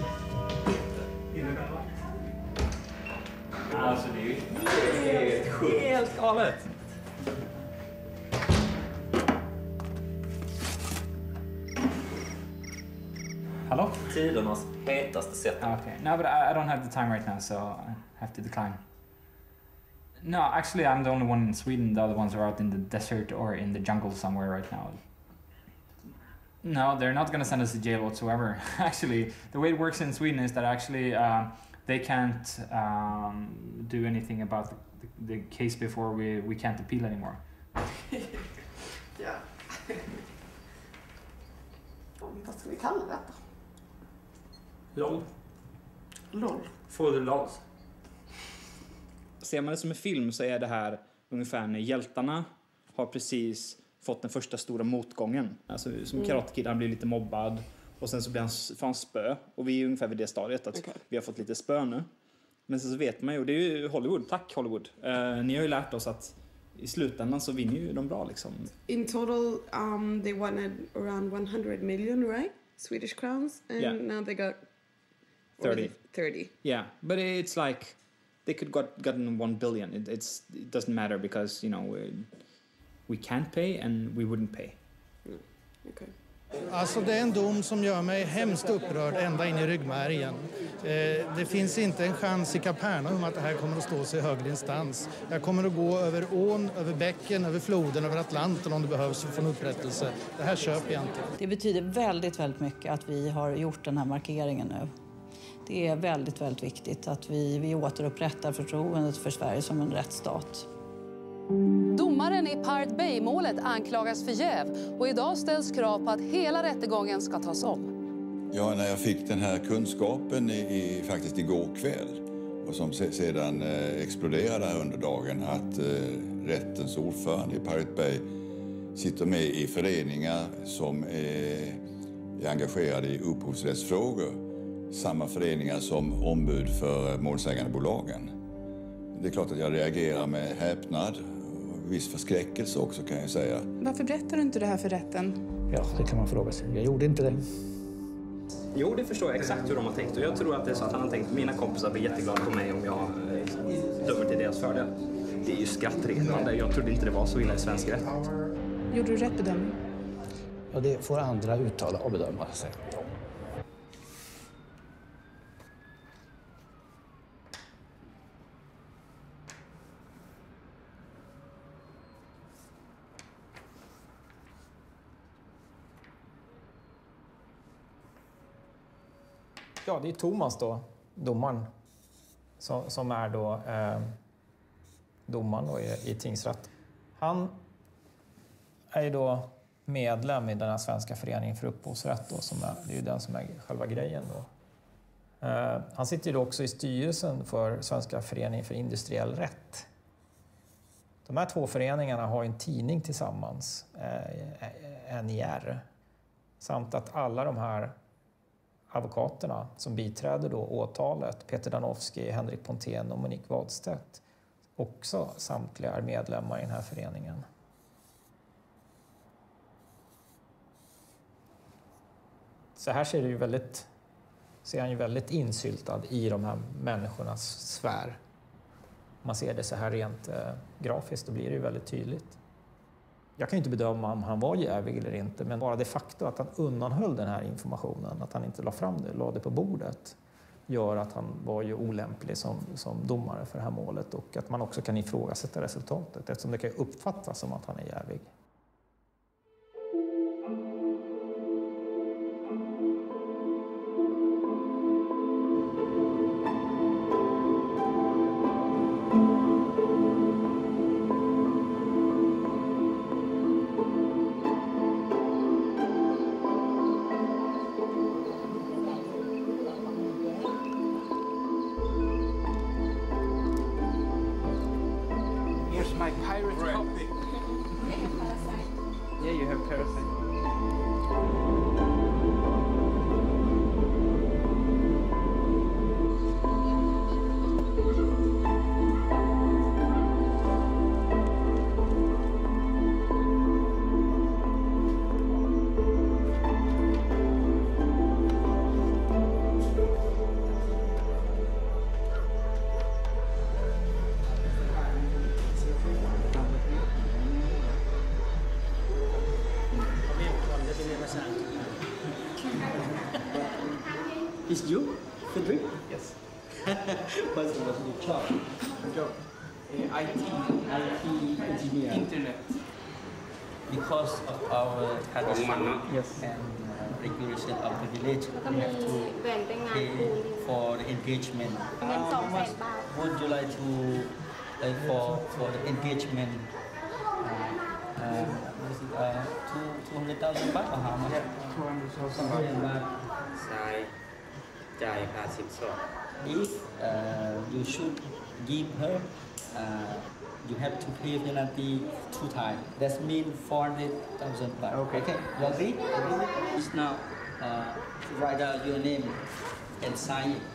Alltså det är ju helt sjukt. Helt galet. Hello? Tidernas hetaste sätt. Okay. No, but I, I don't have the time right now, so I have to decline. No, actually I'm the only one in Sweden. The other ones are out in the desert or in the jungle somewhere right now. No, they're not going to send us to jail whatsoever. Actually, the way it works in Sweden is that actually uh, they can't um, do anything about the, the, the case before we, we can't appeal anymore. Ja. Vad ska vi kalla detta? LOL. LOL. For the lols. Ser man det som en film så är det här ungefär när hjältarna har precis fått den första stora motgången. Alltså som mm. Karate Kid, han blir lite mobbad och sen så blir han, får han spö. Och vi är ungefär vid det stadiet att okay. vi har fått lite spö nu. Men sen så vet man ju, det är ju Hollywood, tack Hollywood. Uh, ni har ju lärt oss att i slutändan så vinner ju de bra liksom. In total um, they wanted around one hundred million, right? Swedish crowns. And yeah. now they got thirty. thirty. Yeah, but it's like they could got gotten one billion. It, it's, it doesn't matter because, you know, we, we can't pay and we wouldn't pay. Mm. Okay. Alltså det är en dom som gör mig hemskt upprörd ända in i ryggmärgen. Eh, det finns inte en chans i Kapernaum att det här kommer att stå sig i högre instans. Jag kommer att gå över ån, över bäcken, över floden, över Atlanten om det behövs för att få en upprättelse. Det här köper jag inte. Det betyder väldigt, väldigt mycket att vi har gjort den här markeringen nu. Det är väldigt, väldigt viktigt att vi, vi återupprättar förtroendet för Sverige som en rättsstat. Domaren i Pirate Bay-målet anklagas för jäv och idag ställs krav på att hela rättegången ska tas om. Ja, när jag fick den här kunskapen i, i, faktiskt igår kväll och som se, sedan eh, exploderade här under dagen att eh, rättens ordförande i Pirate Bay sitter med i föreningar som är, är engagerade i upphovsrättsfrågor. Samma föreningar som ombud för målsägandebolagen. Det är klart att jag reagerar med häpnad och viss förskräckelse också kan jag säga. Varför berättar du inte det här för rätten? Ja, det kan man fråga sig. Jag gjorde inte det. Jo, det förstår jag exakt hur de har tänkt. Och jag tror att det är så att han har tänkt att mina kompisar blir jätteglada på mig om jag dömer till deras fördel. Det är ju skrattretande. Jag trodde inte det var så illa i svensk rätt. Gjorde du rätt bedömning? Ja, det får andra uttala och bedöma sig. Ja, det är Thomas då, domaren, som, som är då eh, domaren då i, i tingsrätt. Han är ju då medlem i den här svenska föreningen för upphovsrätt då, som är, det är ju den som är själva grejen då. Eh, han sitter ju då också i styrelsen för Svenska föreningen för industriell rätt. De här två föreningarna har en tidning tillsammans, eh, N I R, samt att alla de här advokaterna som biträder då åtalet, Peter Danowski, Henrik Pontén och Monique Wadstedt, också samtliga är medlemmar i den här föreningen. Så här ser det ju väldigt, ser han ju väldigt insyltad i de här människornas sfär. Om man ser det så här rent eh, grafiskt, då blir det ju väldigt tydligt. Jag kan ju inte bedöma om han var jävig eller inte, men bara det faktum att han undanhöll den här informationen, att han inte la fram det, la det på bordet, gör att han var ju olämplig som, som domare för det här målet, och att man också kan ifrågasätta resultatet eftersom det kan uppfattas som att han är jävig. My pirate right. Copy. Yeah, you have Parasite. Is you, Fredrik? Yes. What's your job? Job. Uh, I T. I T engineer. Internet. Because of our tradition yes. and uh, regulation of the village, we have to pay for the engagement. Uh, how much would you like to pay for for the engagement? Uh, uh, is it, uh, two two hundred thousand baht or how much? Yeah, two hundred thousand baht. Sai. If uh, you should give her, uh, you have to pay penalty two times. That means four hundred thousand baht. Okay. Okay. You agree? Just now, uh, write down your name and sign it.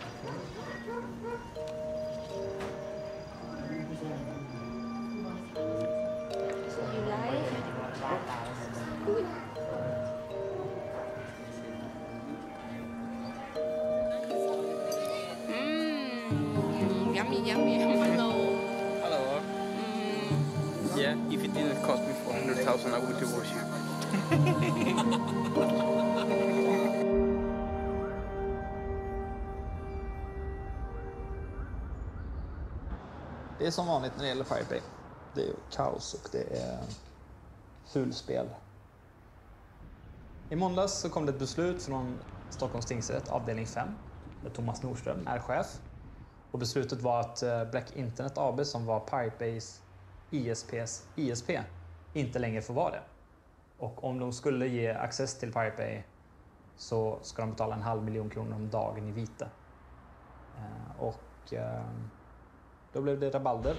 Yummy, yummy. Hello. Hello. Mm. Yeah, if it didn't cost me four hundred thousand, I would divorce you. Det är som vanligt när det gäller Pirate Bay. Det är kaos och det är fulspel. I måndags så kom det ett beslut från Stockholms tingsrätt, avdelning fem, där Thomas Nordström är chef. Och beslutet var att Black Internet A B, som var Pirate Bays I S P:s I S P, inte längre får vara det. Och om de skulle ge access till Pirate Bay så ska de betala en halv miljon kronor om dagen i vite. Och då blev det rabalder.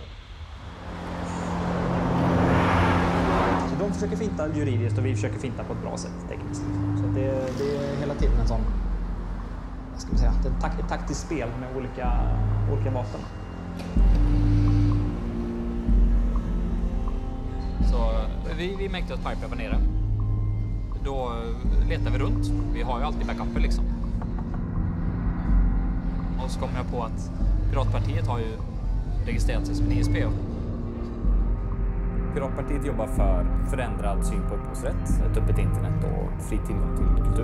Så de försöker finta juridiskt och vi försöker finta på ett bra sätt tekniskt. Så det, det är hela tiden en sån, vad ska man säga, ett taktiskt spel med olika, olika vapen. Så vi, vi märkte att Pirate var nere. Då letar vi runt. Vi har ju alltid backuper liksom. Och så kom jag på att Piratpartiet har ju registrerat sig som en I S P. Piratpartiet jobbar för förändrad syn på upphovsrätt, ett öppet internet och fri tillgång till kultur.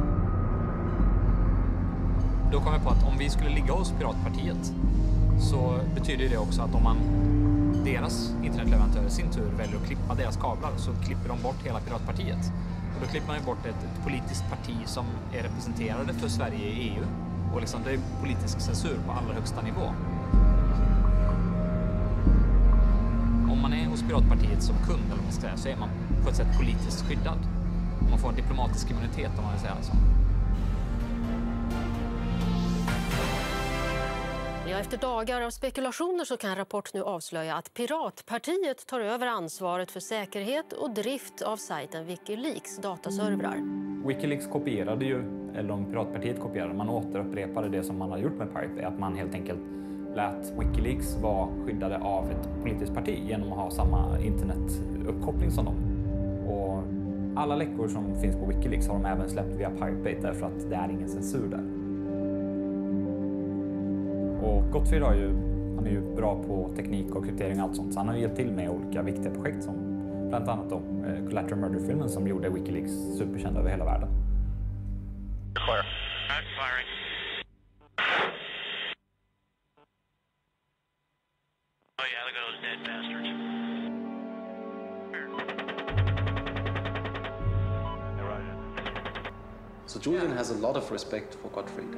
Då kom jag på att om vi skulle ligga hos Piratpartiet så betyder det också att om man deras internetleverantörer i sin tur väljer att klippa deras kablar så klipper de bort hela Piratpartiet. Och då klipper man ju bort ett, ett politiskt parti som är representerade för Sverige i E U Och liksom, det är politisk censur på allra högsta nivå. Om man är hos Piratpartiet som kund, eller vad man ska säga, så är man på ett sätt politiskt skyddad. Man får en diplomatisk immunitet, om man vill säga så. Ja, efter dagar av spekulationer så kan Rapport nu avslöja att Piratpartiet tar över ansvaret för säkerhet och drift av sajten Wikileaks dataservrar. Wikileaks kopierade ju, eller om Piratpartiet kopierade, man återupprepade det som man har gjort med Pirate Bay, att man helt enkelt lät Wikileaks vara skyddade av ett politiskt parti genom att ha samma internetuppkoppling som dem. Och alla läckor som finns på Wikileaks har de även släppt via Pirate Bay därför att det är ingen censur där. Och Gottfried har ju, han är ju bra på teknik och kryptering och allt sånt, så han har hjälpt till med olika viktiga projekt som bland annat då eh, Collateral Murder-filmen som gjorde Wikileaks superkänd över hela världen. Clear. Not firing. Oh yeah, look at those dead bastards. So Julian has a lot of respect for Gottfried.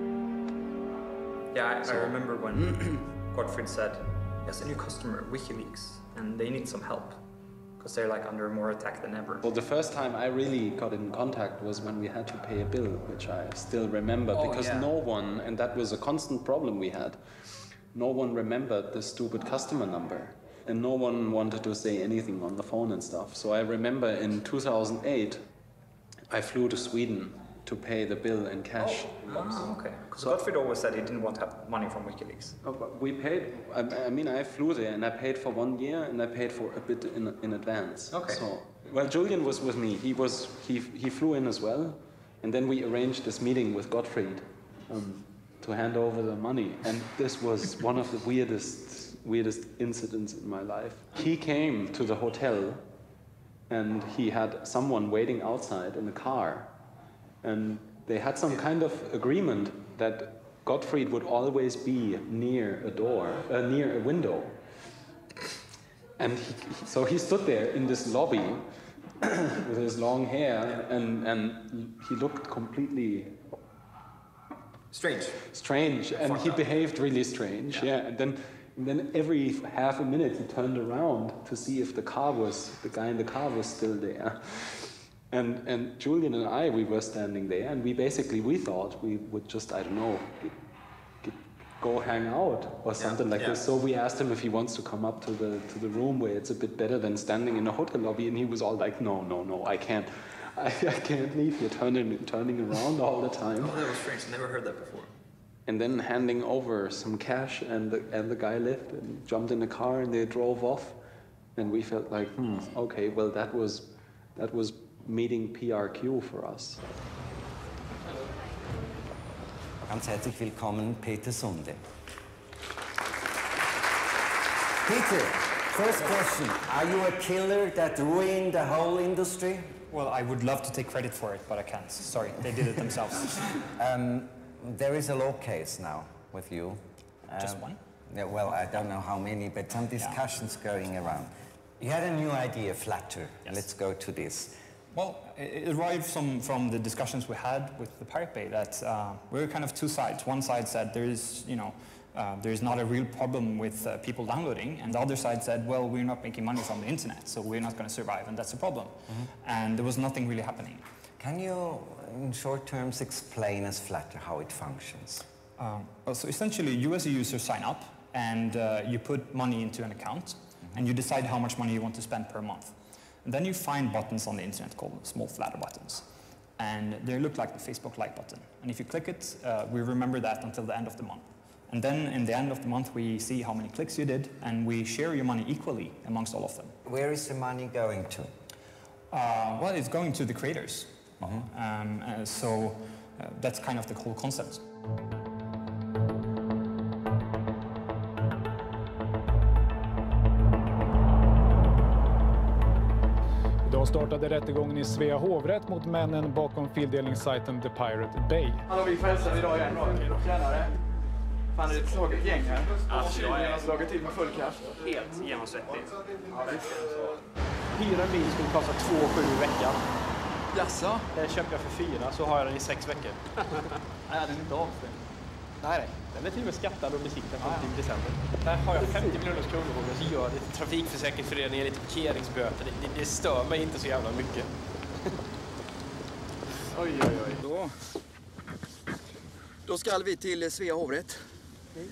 Yeah, I, So- I remember when Gottfried said, "Yes, a new customer, WikiLeaks, and they need some help because they're like under more attack than ever." Well, the first time I really got in contact was when we had to pay a bill, which I still remember, Oh, because yeah. no one, and that was a constant problem we had, no one remembered the stupid customer number, and no one wanted to say anything on the phone and stuff. So I remember in two thousand eight, I flew to Sweden to pay the bill in cash. Oh, okay. Because Gottfried always said he didn't want to have money from WikiLeaks. Oh, but we paid, I, I mean, I flew there and I paid for one year and I paid for a bit in, in advance. Okay. So, well, Julian was with me. He was, he, he flew in as well. And then we arranged this meeting with Gottfried um, to hand over the money. And this was one of the weirdest, weirdest incidents in my life. He came to the hotel and he had someone waiting outside in a car. And they had some kind of agreement that Gottfried would always be near a door, uh, near a window. And he, so he stood there in this lobby with his long hair, and, and he looked completely Strange. strange, and he behaved really strange. Yeah, and then and then every half a minute he turned around to see if the car was the guy in the car was still there. And and Julian and I, we were standing there, and we basically we thought we would just I don't know get, get, go hang out or something like yeah. this. So we asked him if he wants to come up to the to the room where it's a bit better than standing in a hotel lobby, and he was all like, no, no, no, I can't. I, I can't leave here, turning turning around all the time. Oh, that was strange. Never heard that before. And then handing over some cash, and the, and the guy left and jumped in the car, and they drove off. And we felt like, hmm, okay, well that was that was meeting P R Q for us. Ganz herzlich willkommen, Peter Sunde. Peter, first question: are you a killer that ruined the whole industry? Well, I would love to take credit for it, but I can't. Sorry, they did it themselves. um, there is a law case now with you. Um, Just one? Yeah, well, I don't know how many, but some discussions going around. You had a new idea, Flutter. Yes. Let's go to this. Well, it arrived from, from the discussions we had with the Pirate Bay that uh, we were kind of two sides. One side said there is, you know, uh, there is not a real problem with uh, people downloading, and the other side said, well, we're not making money from the internet, so we're not going to survive, and that's a problem. Mm-hmm. And there was nothing really happening. Can you, in short terms, explain as Flutter how it functions? Um, well, so essentially, you as a user sign up, and uh, you put money into an account, mm-hmm. and you decide how much money you want to spend per month. And then you find buttons on the internet called small Flutter buttons. And they look like the Facebook like button. And if you click it, uh, we remember that until the end of the month. And then in the end of the month, we see how many clicks you did, and we share your money equally amongst all of them. Where is the money going to? Uh, well, it's going to the creators. Mm-hmm. Um, uh, so uh, that's kind of the whole concept. Idag startade rättegången i Svea hovrätt mot männen bakom fildelningssajten The Pirate Bay. Hallå, vi frälsar idag igen. Tjenare. Fan, är det ett slaget gäng här? Alltså, jag har slagit till med full kraft. Helt genomsvettig. Hyra en bil skulle kosta två sju i veckan. Jaså? Den köpte jag för fyra, så har jag den i sex veckor. Nej, den är inte avställd. Nej, nej. Den är till och med skattad och besiktad fram till december. Där har jag femtio miljoner kronor på mig, så gör lite trafikförsäkringsföreningen, lite parkeringsböter. Det, det, det stör mig inte så jävla mycket. Oj, oj, oj. Då, Då ska vi till Svea hovrätt. Mm.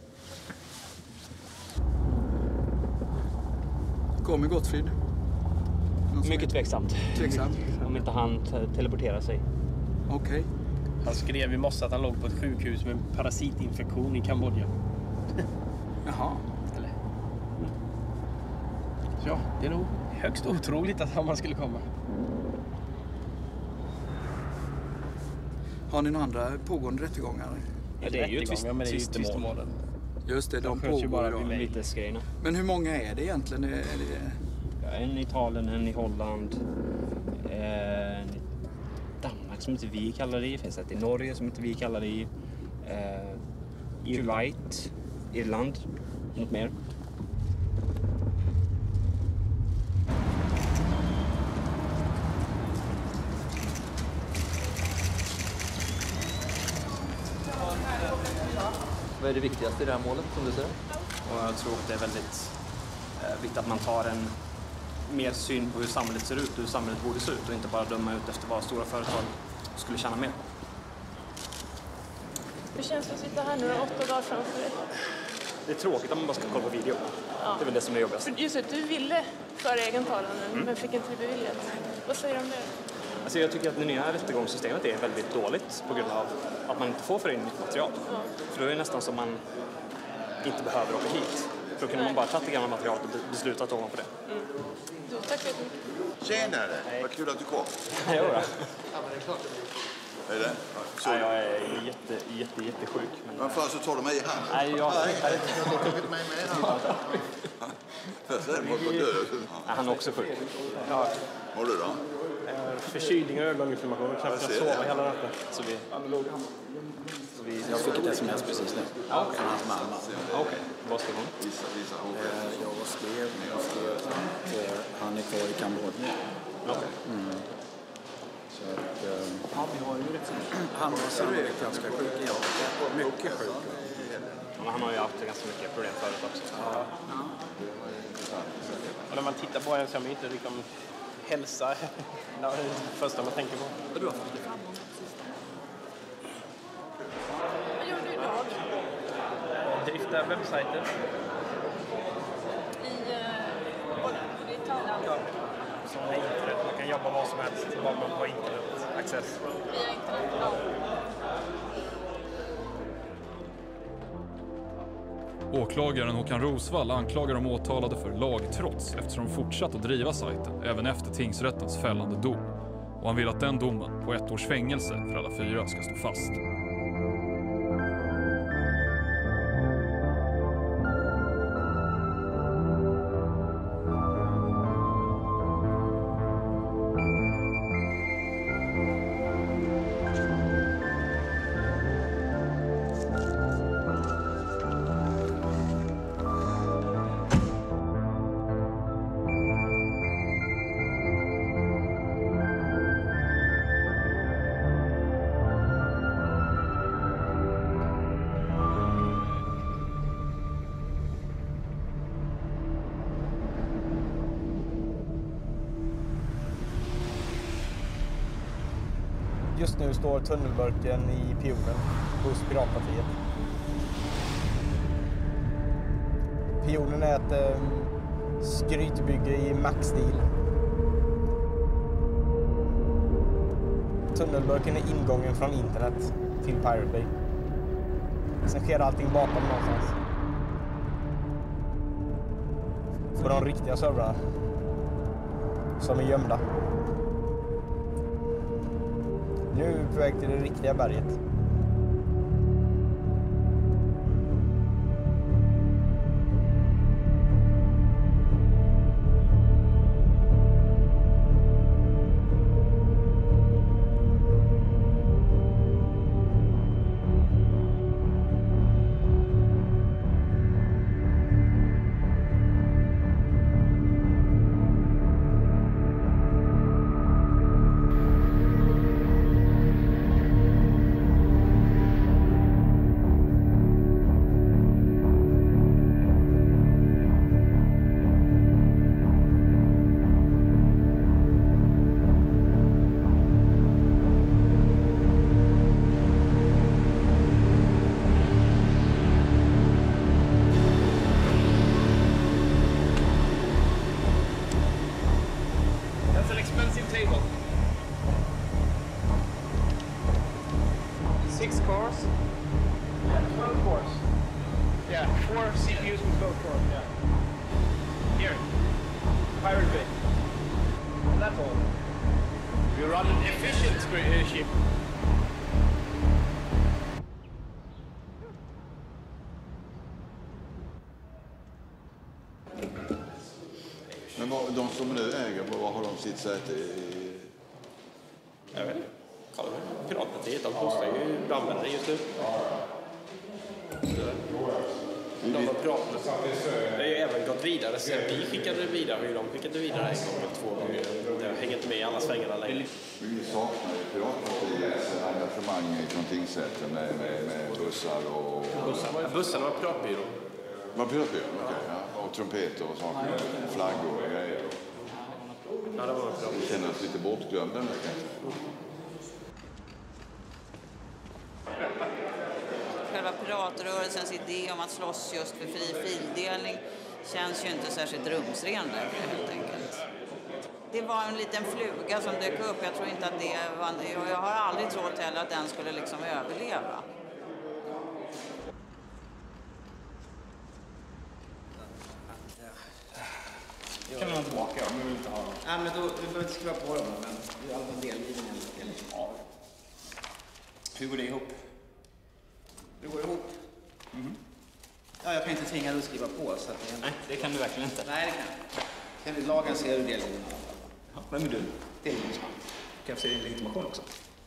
Kommer Gottfrid? Mycket tveksamt. Tveksamt. Om inte han teleporterar sig. Okej. Okay. Han skrev i morse att han låg på ett sjukhus med en parasitinfektion i Kambodja. Jaha. Eller? Så ja, det är nog högst otroligt att han skulle komma. Har ni några andra pågående rättegångar? Ja, det är ju tvistemål. Just det, de, de pågår idag. Vitesgrejerna. Men hur många är det egentligen? Är det... Ja, en i Italien, en i Holland. Eh, en i Danmark som inte vi kallar det i. Finns ett i Norge som inte vi kallar det i. Eh, Irland. Irland. Något mer. Vad är det viktigaste i det här målet som du ser? Och jag tror att det är väldigt eh, viktigt att man tar en mer syn på hur samhället ser ut, hur samhället borde se ut och inte bara döma ut efter vad stora företag skulle tjäna mer. Hur känns det att sitta här nu åtta dagar framför dig? Det är tråkigt att man bara ska kolla på video. Ja. Det är väl det som är jobbigast. Just det, du ville föra egen talan mm. men fick inte det beviljat. Vad säger du om det? Alltså jag tycker att det nya rättegångssystemet är väldigt dåligt på grund av att man inte får föra in nytt material. Ja. För då är det nästan som man inte behöver åka hit. För då kunde man bara ta det gamla materialet och beslutat ovanpå det. Mm. Du, tack så mycket. Tjenare, vad kul att du kom. Jo, ja. Det är klart. Är det? Så... Nej, jag är jätte, jätte, jättesjuk. Men... Men först så tar du mig i handen. Nej, jag... Nej, jag har tagit mig med i handen. Först är det mot på död. Han är också sjuk. Ja. Mår du då? Förkylning och ögoninflammation. Knappt jag sova hela natten. Så vi... Så vi... Jag fick ett sms precis nu. Ja, okay. Från hans mamma. Okej. Okay. Vad skrev hon? Jag skrev, jag skrev att han är kvar i Kambodja. Okej. Okay. Mm. Så att, ja, vi har ju rätt. Han var sannolikt ganska sjuk. Ja, mycket sjuk. Ja, han har ju haft ganska mycket problem förut också. Ja. Ja. Och när man tittar på en så är man inte liksom hälsa. Det är det första man tänker på. Och du har fått det framgång. Vad gör du idag? Drifta webbsajter. I, uh, i Italien? Ja. Som är internet. Man kan jobba vad som helst. Bara man har internet-access. Via internet, ja. Åklagaren Håkan Rosvall anklagar de åtalade för lagtrots eftersom de fortsatt att driva sajten även efter tingsrättens fällande dom. Och han vill att den domen på ett års fängelse för alla fyra ska stå fast. Just nu står tunnelburken i pionen hos Piratpartiet. Pionen är ett eh, skrytbygge i Mac-stil. Tunnelburken är ingången från internet till Pirate Bay. Sen sker allting bakom någonstans. På de riktiga servrarna. Som är gömda. Nu är vi på väg till det riktiga berget. run an efficient ship. Men vad, de som nu äger, vad har de sitt säte i? Jag vet inte. Kolla, Piratpartiet, de kostar ju användare just nu. De har pratat. Det har ju även gått vidare. Sen vi skickade det vidare, hur de skickade vidare en gång eller två gånger. Det hänger inte med i alla svängarna längre. Vi saknar ju Piratpartiets engagemang från tingsrätten med, med, med bussar och... Bussar var, bussarna var piratbyrå. Var piratbyrå? Okej, okay, ja. Och trumpeter och saker. Flaggor och grejer. Ja, det var piratbyrå. Vi känner oss lite bortglömda nu kanske. Själva piratrörelsens idé om att slåss just för fri fildelning känns ju inte särskilt rumsren längre, helt enkelt. Det var en liten fluga som dök upp. Jag tror inte att det var... Jag har aldrig trott heller att den skulle liksom överleva. Kan man tillbaka om vi vill inte ha dem? Nej, men då, vi behöver inte skriva på dem, men det är i alla fall delgivningen. Ja. Hur går det ihop? Det går ihop. Mm. Ja, jag kan inte tvinga dig att skriva på. Så att det... Nej, det kan du verkligen inte. Nej, det kan jag. Enligt lagen ser du delgivningen. Ja, vem är du? Delgivningsman. Kan jag se din legitimation också?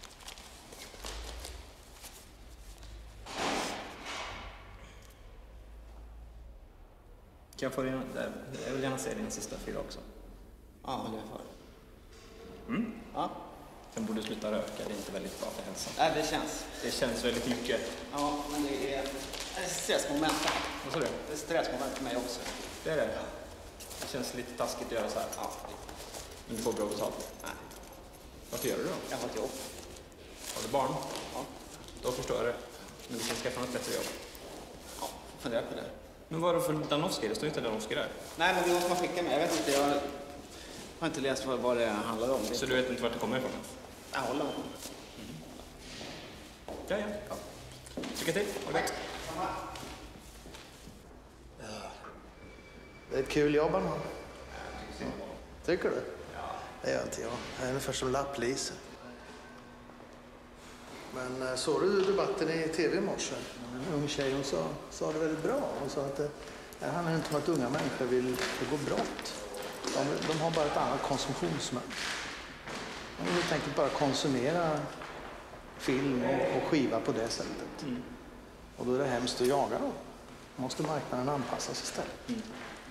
Kan jag få din... Jag vill gärna se din sista fyra också. Ja, det är för. Mm. Ja. Sen borde du sluta röka, det är inte väldigt bra för hälsan. Nej, det känns. Det känns väldigt mycket. Ja, men det är ett stressmoment. Vad sa du? Det är ett stressmoment för mig också. Det är det? Ja. Det känns lite taskigt att göra så här. Ja. Men du får bra betalt? Nej. Varför gör du då? Jag har ett jobb. Har du barn? Ja. Då förstår jag det. Men du kan skaffa något bättre jobb. Ja, fundera på det. Men vad är det för Danowski? Det står inte Danowski där. Nej, men det måste man skicka med. Jag vet inte, jag har inte läst vad, vad det handlar om. Så du vet inte vart det kommer ifrån? Jag håller med. Mm. Ja, ja. ja. Lycka till. Ha det. Det är ett kul jobb han har. Tycker du? Ja. Det gör inte jag. Jag är ungefär som lapplis. Men såg du debatten i tv i morse? En ung tjej, hon sa, sa det väldigt bra. Hon sa att det, det handlar inte om att unga människor vill begå brott. De, de har bara ett annat konsumtionsmönster. De vill helt enkelt bara konsumera film och, och skiva på det sättet. Mm. Och då är det hemskt att jaga dem. Då måste marknaden anpassas istället. Mm.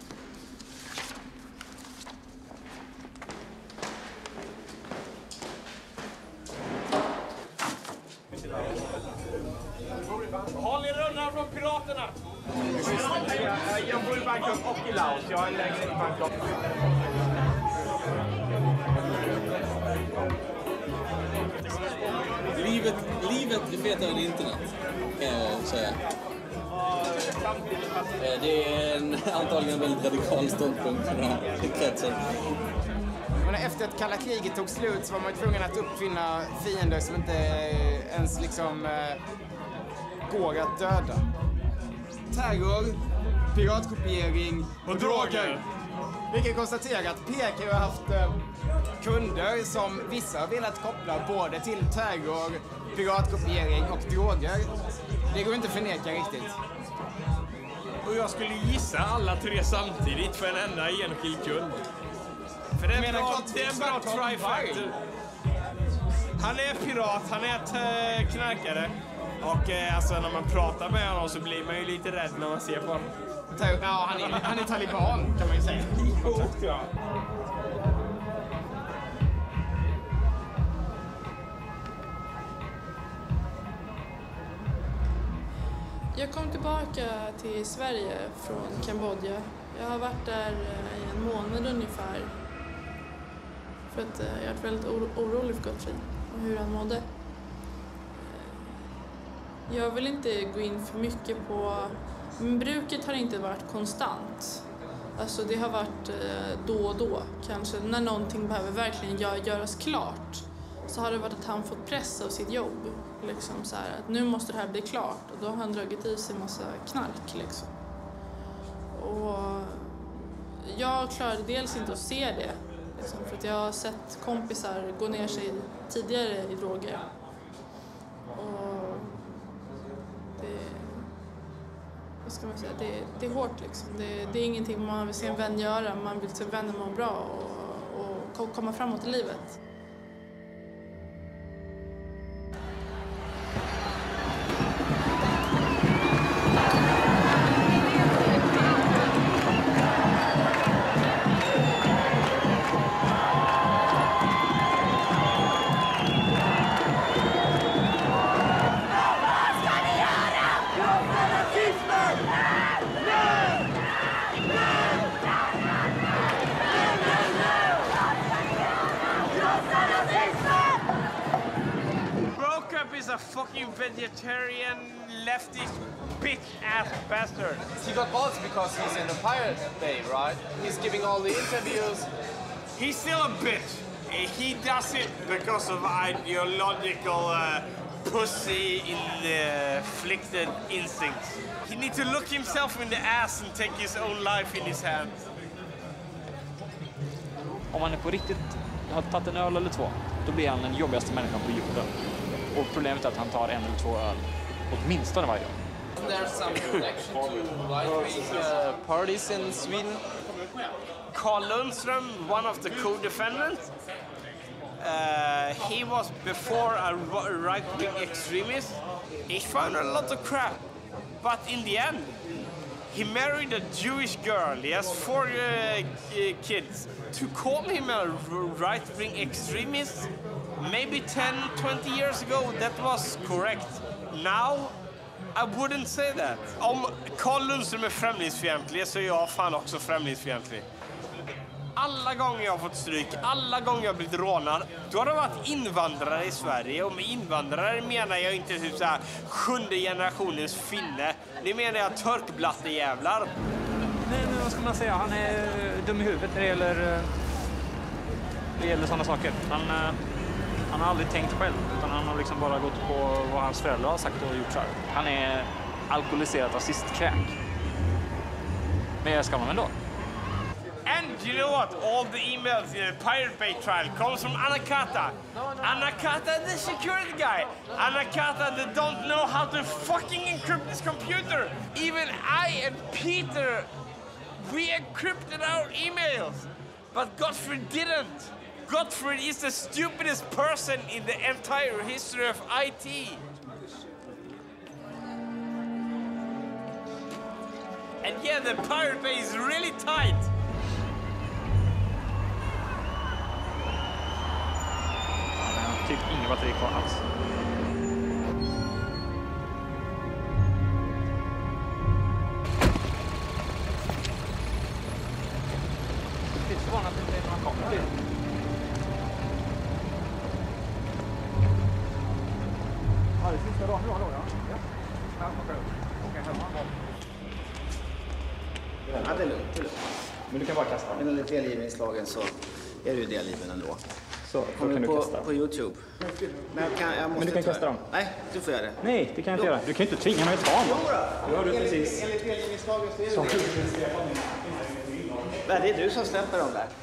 Håll er undan från piraterna! Jag bor i Bangkok och i Laos. Jag har en lägenhet i Bangkok. Livet, livet är fetare än internet, kan jag säga. Det är en antagligen väldigt radikal ståndpunkt för den här kretsen. Men efter att kalla kriget tog slut så var man tvungen att uppfinna fiender som inte ens liksom eh, går att döda. Terror, piratkopiering och droger. Vi kan konstatera att P K har haft eh, kunder som vissa har velat koppla både till terror, piratkopiering och droger. Det går inte att förneka riktigt. Och jag skulle gissa alla tre samtidigt för en enda enskild kund. För det är, bra, det är en bra trifactor. Han är pirat, han är ett knarkare. Och eh, alltså när man pratar med honom så blir man ju lite rädd när man ser på honom. Ja, han är, han är taliban kan man ju säga. Jo, ja. Jag kom tillbaka till Sverige från Kambodja. Jag har varit där i en månad ungefär. För att jag har varit väldigt orolig för Gottfrid och hur han mådde. Jag vill inte gå in för mycket på... Men bruket har inte varit konstant. Alltså det har varit då och då. Kanske när någonting behöver verkligen göras klart. Så har det varit att han fått press av sitt jobb. Liksom så här, att nu måste det här bli klart. Och då har han dragit i sig en massa knark liksom. Och jag klarade dels inte att se det. Liksom. För att jag har sett kompisar gå ner sig tidigare i droger. Och det, vad ska man säga, det, det är hårt liksom. Det, det är ingenting man vill se en vän göra. Man vill se vännen må bra och, och komma framåt i livet. A fucking vegetarian leftist bitch-ass bastard. He got balls because he's in the Pirate Bay, right? He's giving all the interviews. He's still a bitch. He does it because of ideological uh, pussy-inflicted instincts. He needs to look himself in the ass and take his own life in his hands. Om man är på riktigt har tagit en öl eller två, då blir han den jobbigaste människan på jorden. Och problemet är att han tar en eller två öl åtminstone varje dag. There's some connection to right-wing uh, parties in Sweden. Carl Lundström, one of the co-defendants, uh, he was before a right-wing extremist. He found a lot of crap, but in the end, he married a Jewish girl. He has four uh, kids. To call him a right-wing extremist, maybe ten, twenty years ago, that was correct. Now, I wouldn't say that. Om Carl Lundström är främlingsfientlig så är jag fan också främlingsfientlig. Alla gånger jag har fått stryk, alla gånger jag har blivit rånad, då har det varit invandrare i Sverige. Och med invandrare menar jag inte typ så här sjunde generationens finne. Det menar jag törkblattejävlar. Nej, men vad ska man säga? Han är dum i huvudet när det gäller, det gäller sådana saker. Han, han har aldrig tänkt själv, utan han har liksom bara gått på vad hans föräldrar har sagt och gjort så här. Han är alkoholiserad rasistkräk. Men jag ska man ändå. And you know what? All the emails in the Pirate Bay trial comes from Anakata. Anakata, the security guy. Anakata, that don't know how to fucking encrypt this computer. Even I and Peter, we encrypted our emails. But Gottfried didn't. Gottfried is the stupidest person in the entire history of I T. And yeah, the Pirate Bay is really tight. Typ inga batteri kvar alls. Det är så vanligt att det inte är några kameror till. Ja, det är sista dagen då, ja. Ja, okej. Okej, hemma. Ja, det är lugnt. Det är lugnt. Men du kan bara kasta. Enligt delgivningslagen så är du delgiven ändå. Så, då kan du på, kasta. På YouTube. Men, jag kan, jag måste Men du kan ta kasta dem. Nej, du får göra det. Nej, det kan jag inte göra. Du kan inte tvinga mig att ta dem. Jo, har du precis. Enligt delgivningslagen så är det Nej, det är du som släpper dem där.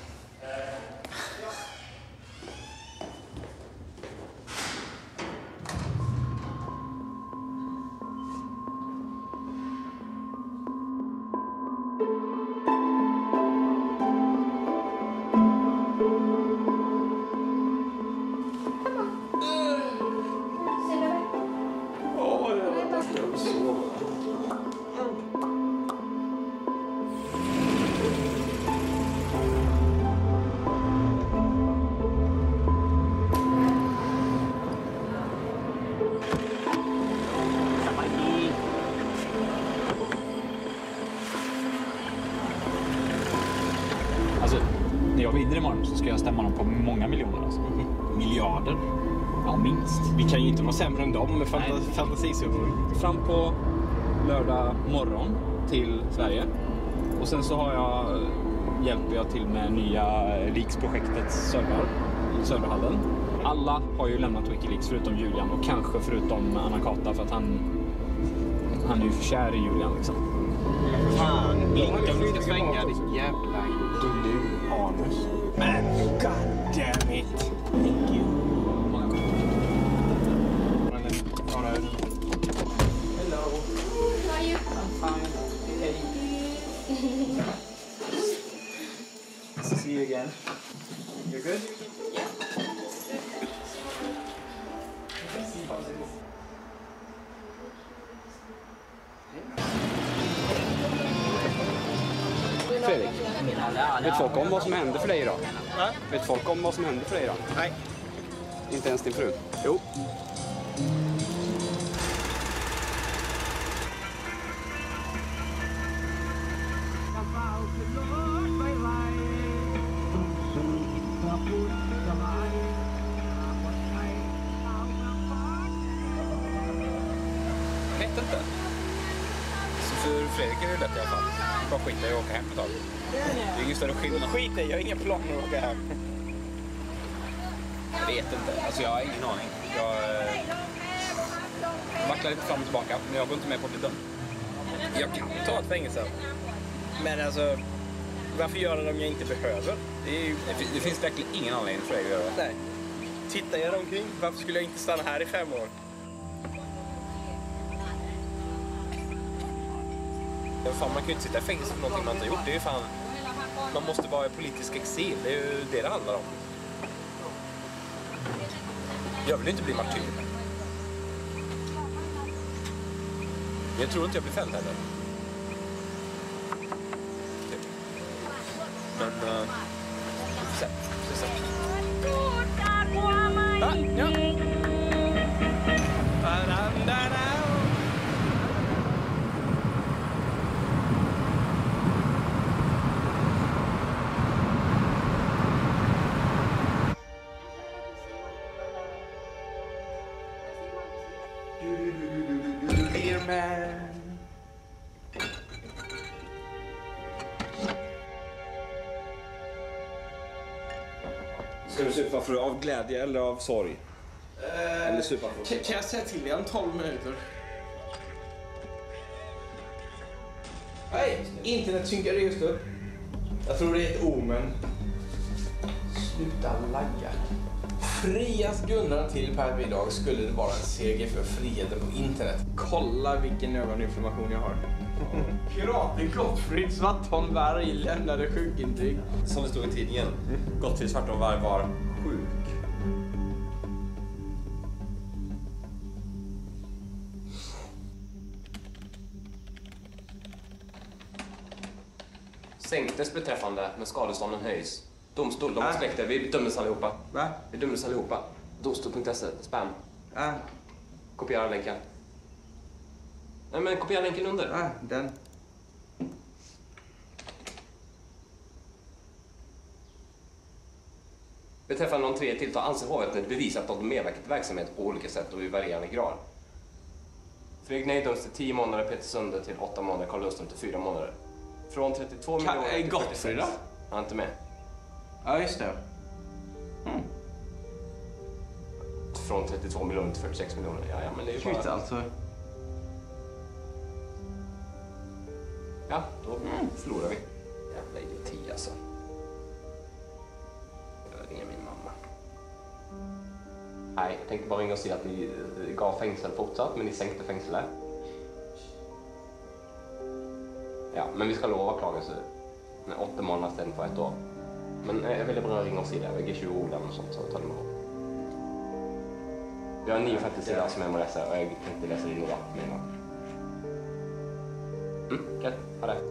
När jag vinner imorgon så ska jag stämma dem på många miljoner. Alltså. Miljarder? Ja, minst. Vi kan ju inte vara sämre än dem med fant- fantasisummor. Fram på lördag morgon till Sverige. Och sen så har jag, hjälper jag till med nya Riksprojektets server i serverhallen. Alla har ju lämnat Wikileaks förutom Julian och kanske förutom Anakata för att han, han är ju för kär i Julian liksom. Fan, blinka om du ska svänga, ditt jävla dullu. anus. Men god damn it. Thank you. Hello. How are you? I'm fine. Hey. Nice to see you again. You're good? Yeah. Fredrik, vet folk om vad som hände för dig idag? Va? Vet folk om vad som hände för dig idag? Nej. Inte ens din fru? Jo. Jag vet inte. Så för Fredrik är det lätt i alla fall. Bara skita i att åka hem ett tag. Det är ingen större skillnad. Skit i, jag har inga planer att åka hem. Jag vet inte. Alltså jag har ingen aning. Jag eh, vacklar lite fram och tillbaka, men jag går inte med på biten. Jag kan ta ett fängelse. Men alltså, varför göra det om jag inte behöver? Det, är ju, det, det finns verkligen ingen anledning för dig att göra det. Nej. Tittar jag omkring, varför skulle jag inte stanna här i fem år? Ja, fan, man kan ju inte sitta i fängelse för någonting man inte har gjort. Det är ju fan... Man måste vara i politisk exil. Det är ju det det handlar om. Jag vill inte bli martyr. Jag tror inte jag blir fälld heller. Men... Uh, se, se, se. Ah, ja. Ska du supa för av glädje eller av sorg? Uh, eller supa för kan, kan jag säga till dig om tolv minuter? Nej, internet synkade just upp. Jag tror det är ett omen. Sluta lagga. Frias Gunnar till Per idag skulle det vara en seger för friheten på internet. Kolla vilken ögoninflammation jag har. Piraten Gottfrid Svartholm Varg lämnade sjukintyg. Som det stod i tidningen. Gottfrid Svartholm Varg var sjuk. Sänktes beträffande, men skadestånden höjs. Domstol, de har släkter. Vi dömdes allihopa. Va? Vi dömdes allihopa. Domstol punkt se, spam. Ja. Kopiera länken. Nej, men kopiera länken under. Ja, den. Beträffande de tre tilltal anser hovrätten bevisat att de medverkat i verksamhet på olika sätt och i varierande grad. Fredrik Ney döms till tio månader, Peter Sunde till åtta månader, Carl Lundström till fyra månader. Från trettiotvå miljoner till Gottfrid då? Han är inte med. Ja, just det. Mm. Från trettiotvå miljoner till fyrtiosex miljoner. Ja, ja, men det är ju bara... Shit, alltså. Ja, då mm. förlorar vi. Jävla idioti alltså. Jag ringer min mamma. Nej, jag tänkte bara ringa och säga att ni gav fängsel fortsatt, men ni sänkte fängelset. Ja, men vi ska lova klagelse med åtta månader istället för ett år. Men jag ville bara ringa och säga det. Jag är tjugo år och sånt, så tar det med. Jag har nio femtio sidor som jag må läsa och jag tänkte läsa in några med. Mm, okej. Ha det.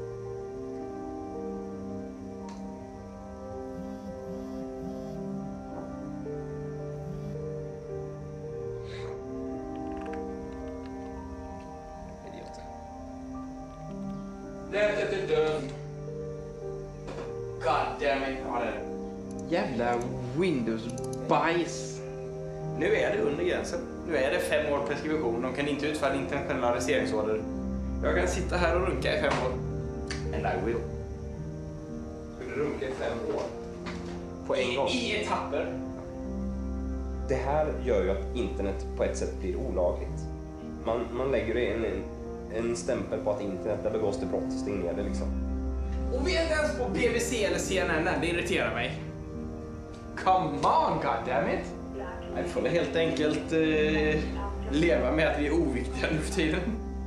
God damn it. Ja, det. Jävla Windows-bajs. Nu är det under gränsen. Nu är det fem år preskription. De kan inte utfärda internationella arresteringsorder. Jag kan sitta här och runka i fem år. And I will. Ska du runka i fem år? På en gång? I etapper. Det här gör ju att internet på ett sätt blir olagligt. Man, man lägger en, en, en stämpel på att internet där begås det brott, stäng ner det liksom. Och vi är inte ens på B B C eller C N N, det irriterar mig. Come on, goddammit! Jag får helt enkelt eh, leva med att vi är oviktiga nu för tiden.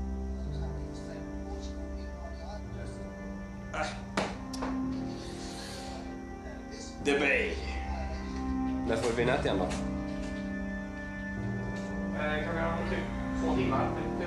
Äh. The Bay. När får vi nät igen då? Eh, kan vi ha typ två timmar?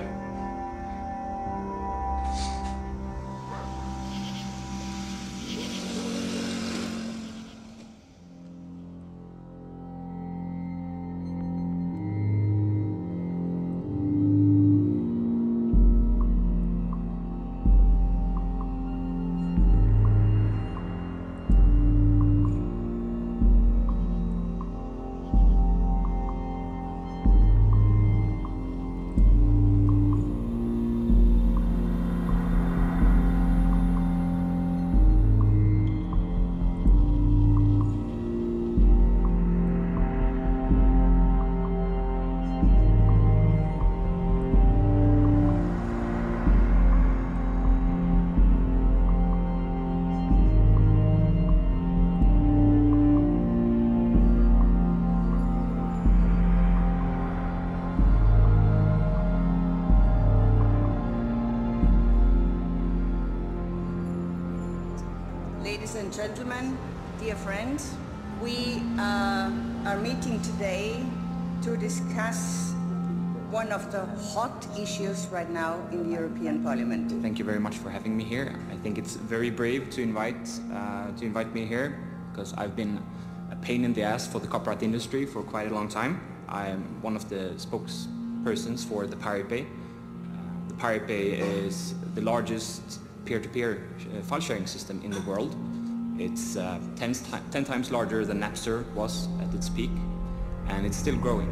Ladies and gentlemen, dear friends, we uh, are meeting today to discuss one of the hot issues right now in the European Parliament. Thank you very much for having me here. I think it's very brave to invite uh, to invite me here because I've been a pain in the ass for the copyright industry for quite a long time. I am one of the spokespersons for the Pirate Bay. Uh, the Pirate Bay is the largest peer-to-peer uh, file sharing system in the world. It's uh, ten, ten times larger than Napster was at its peak, and it's still growing.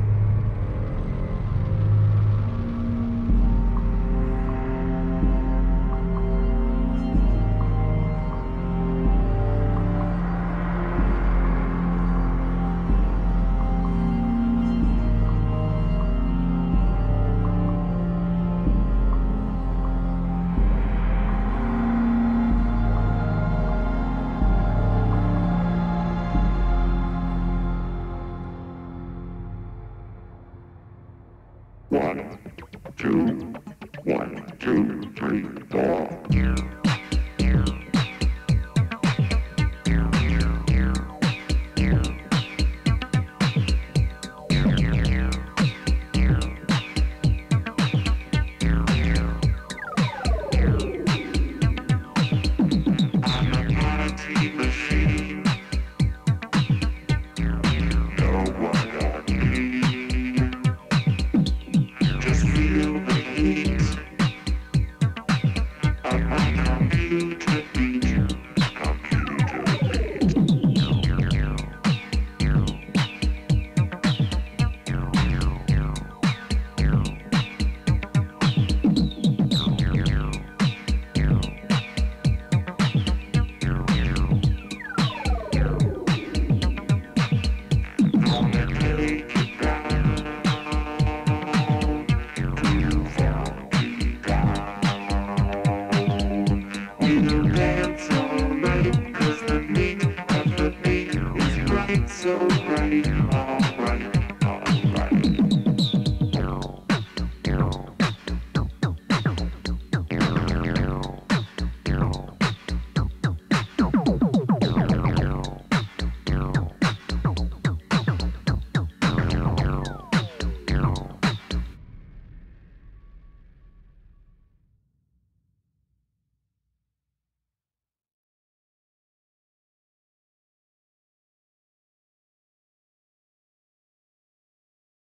One, two, one, two, three, four. So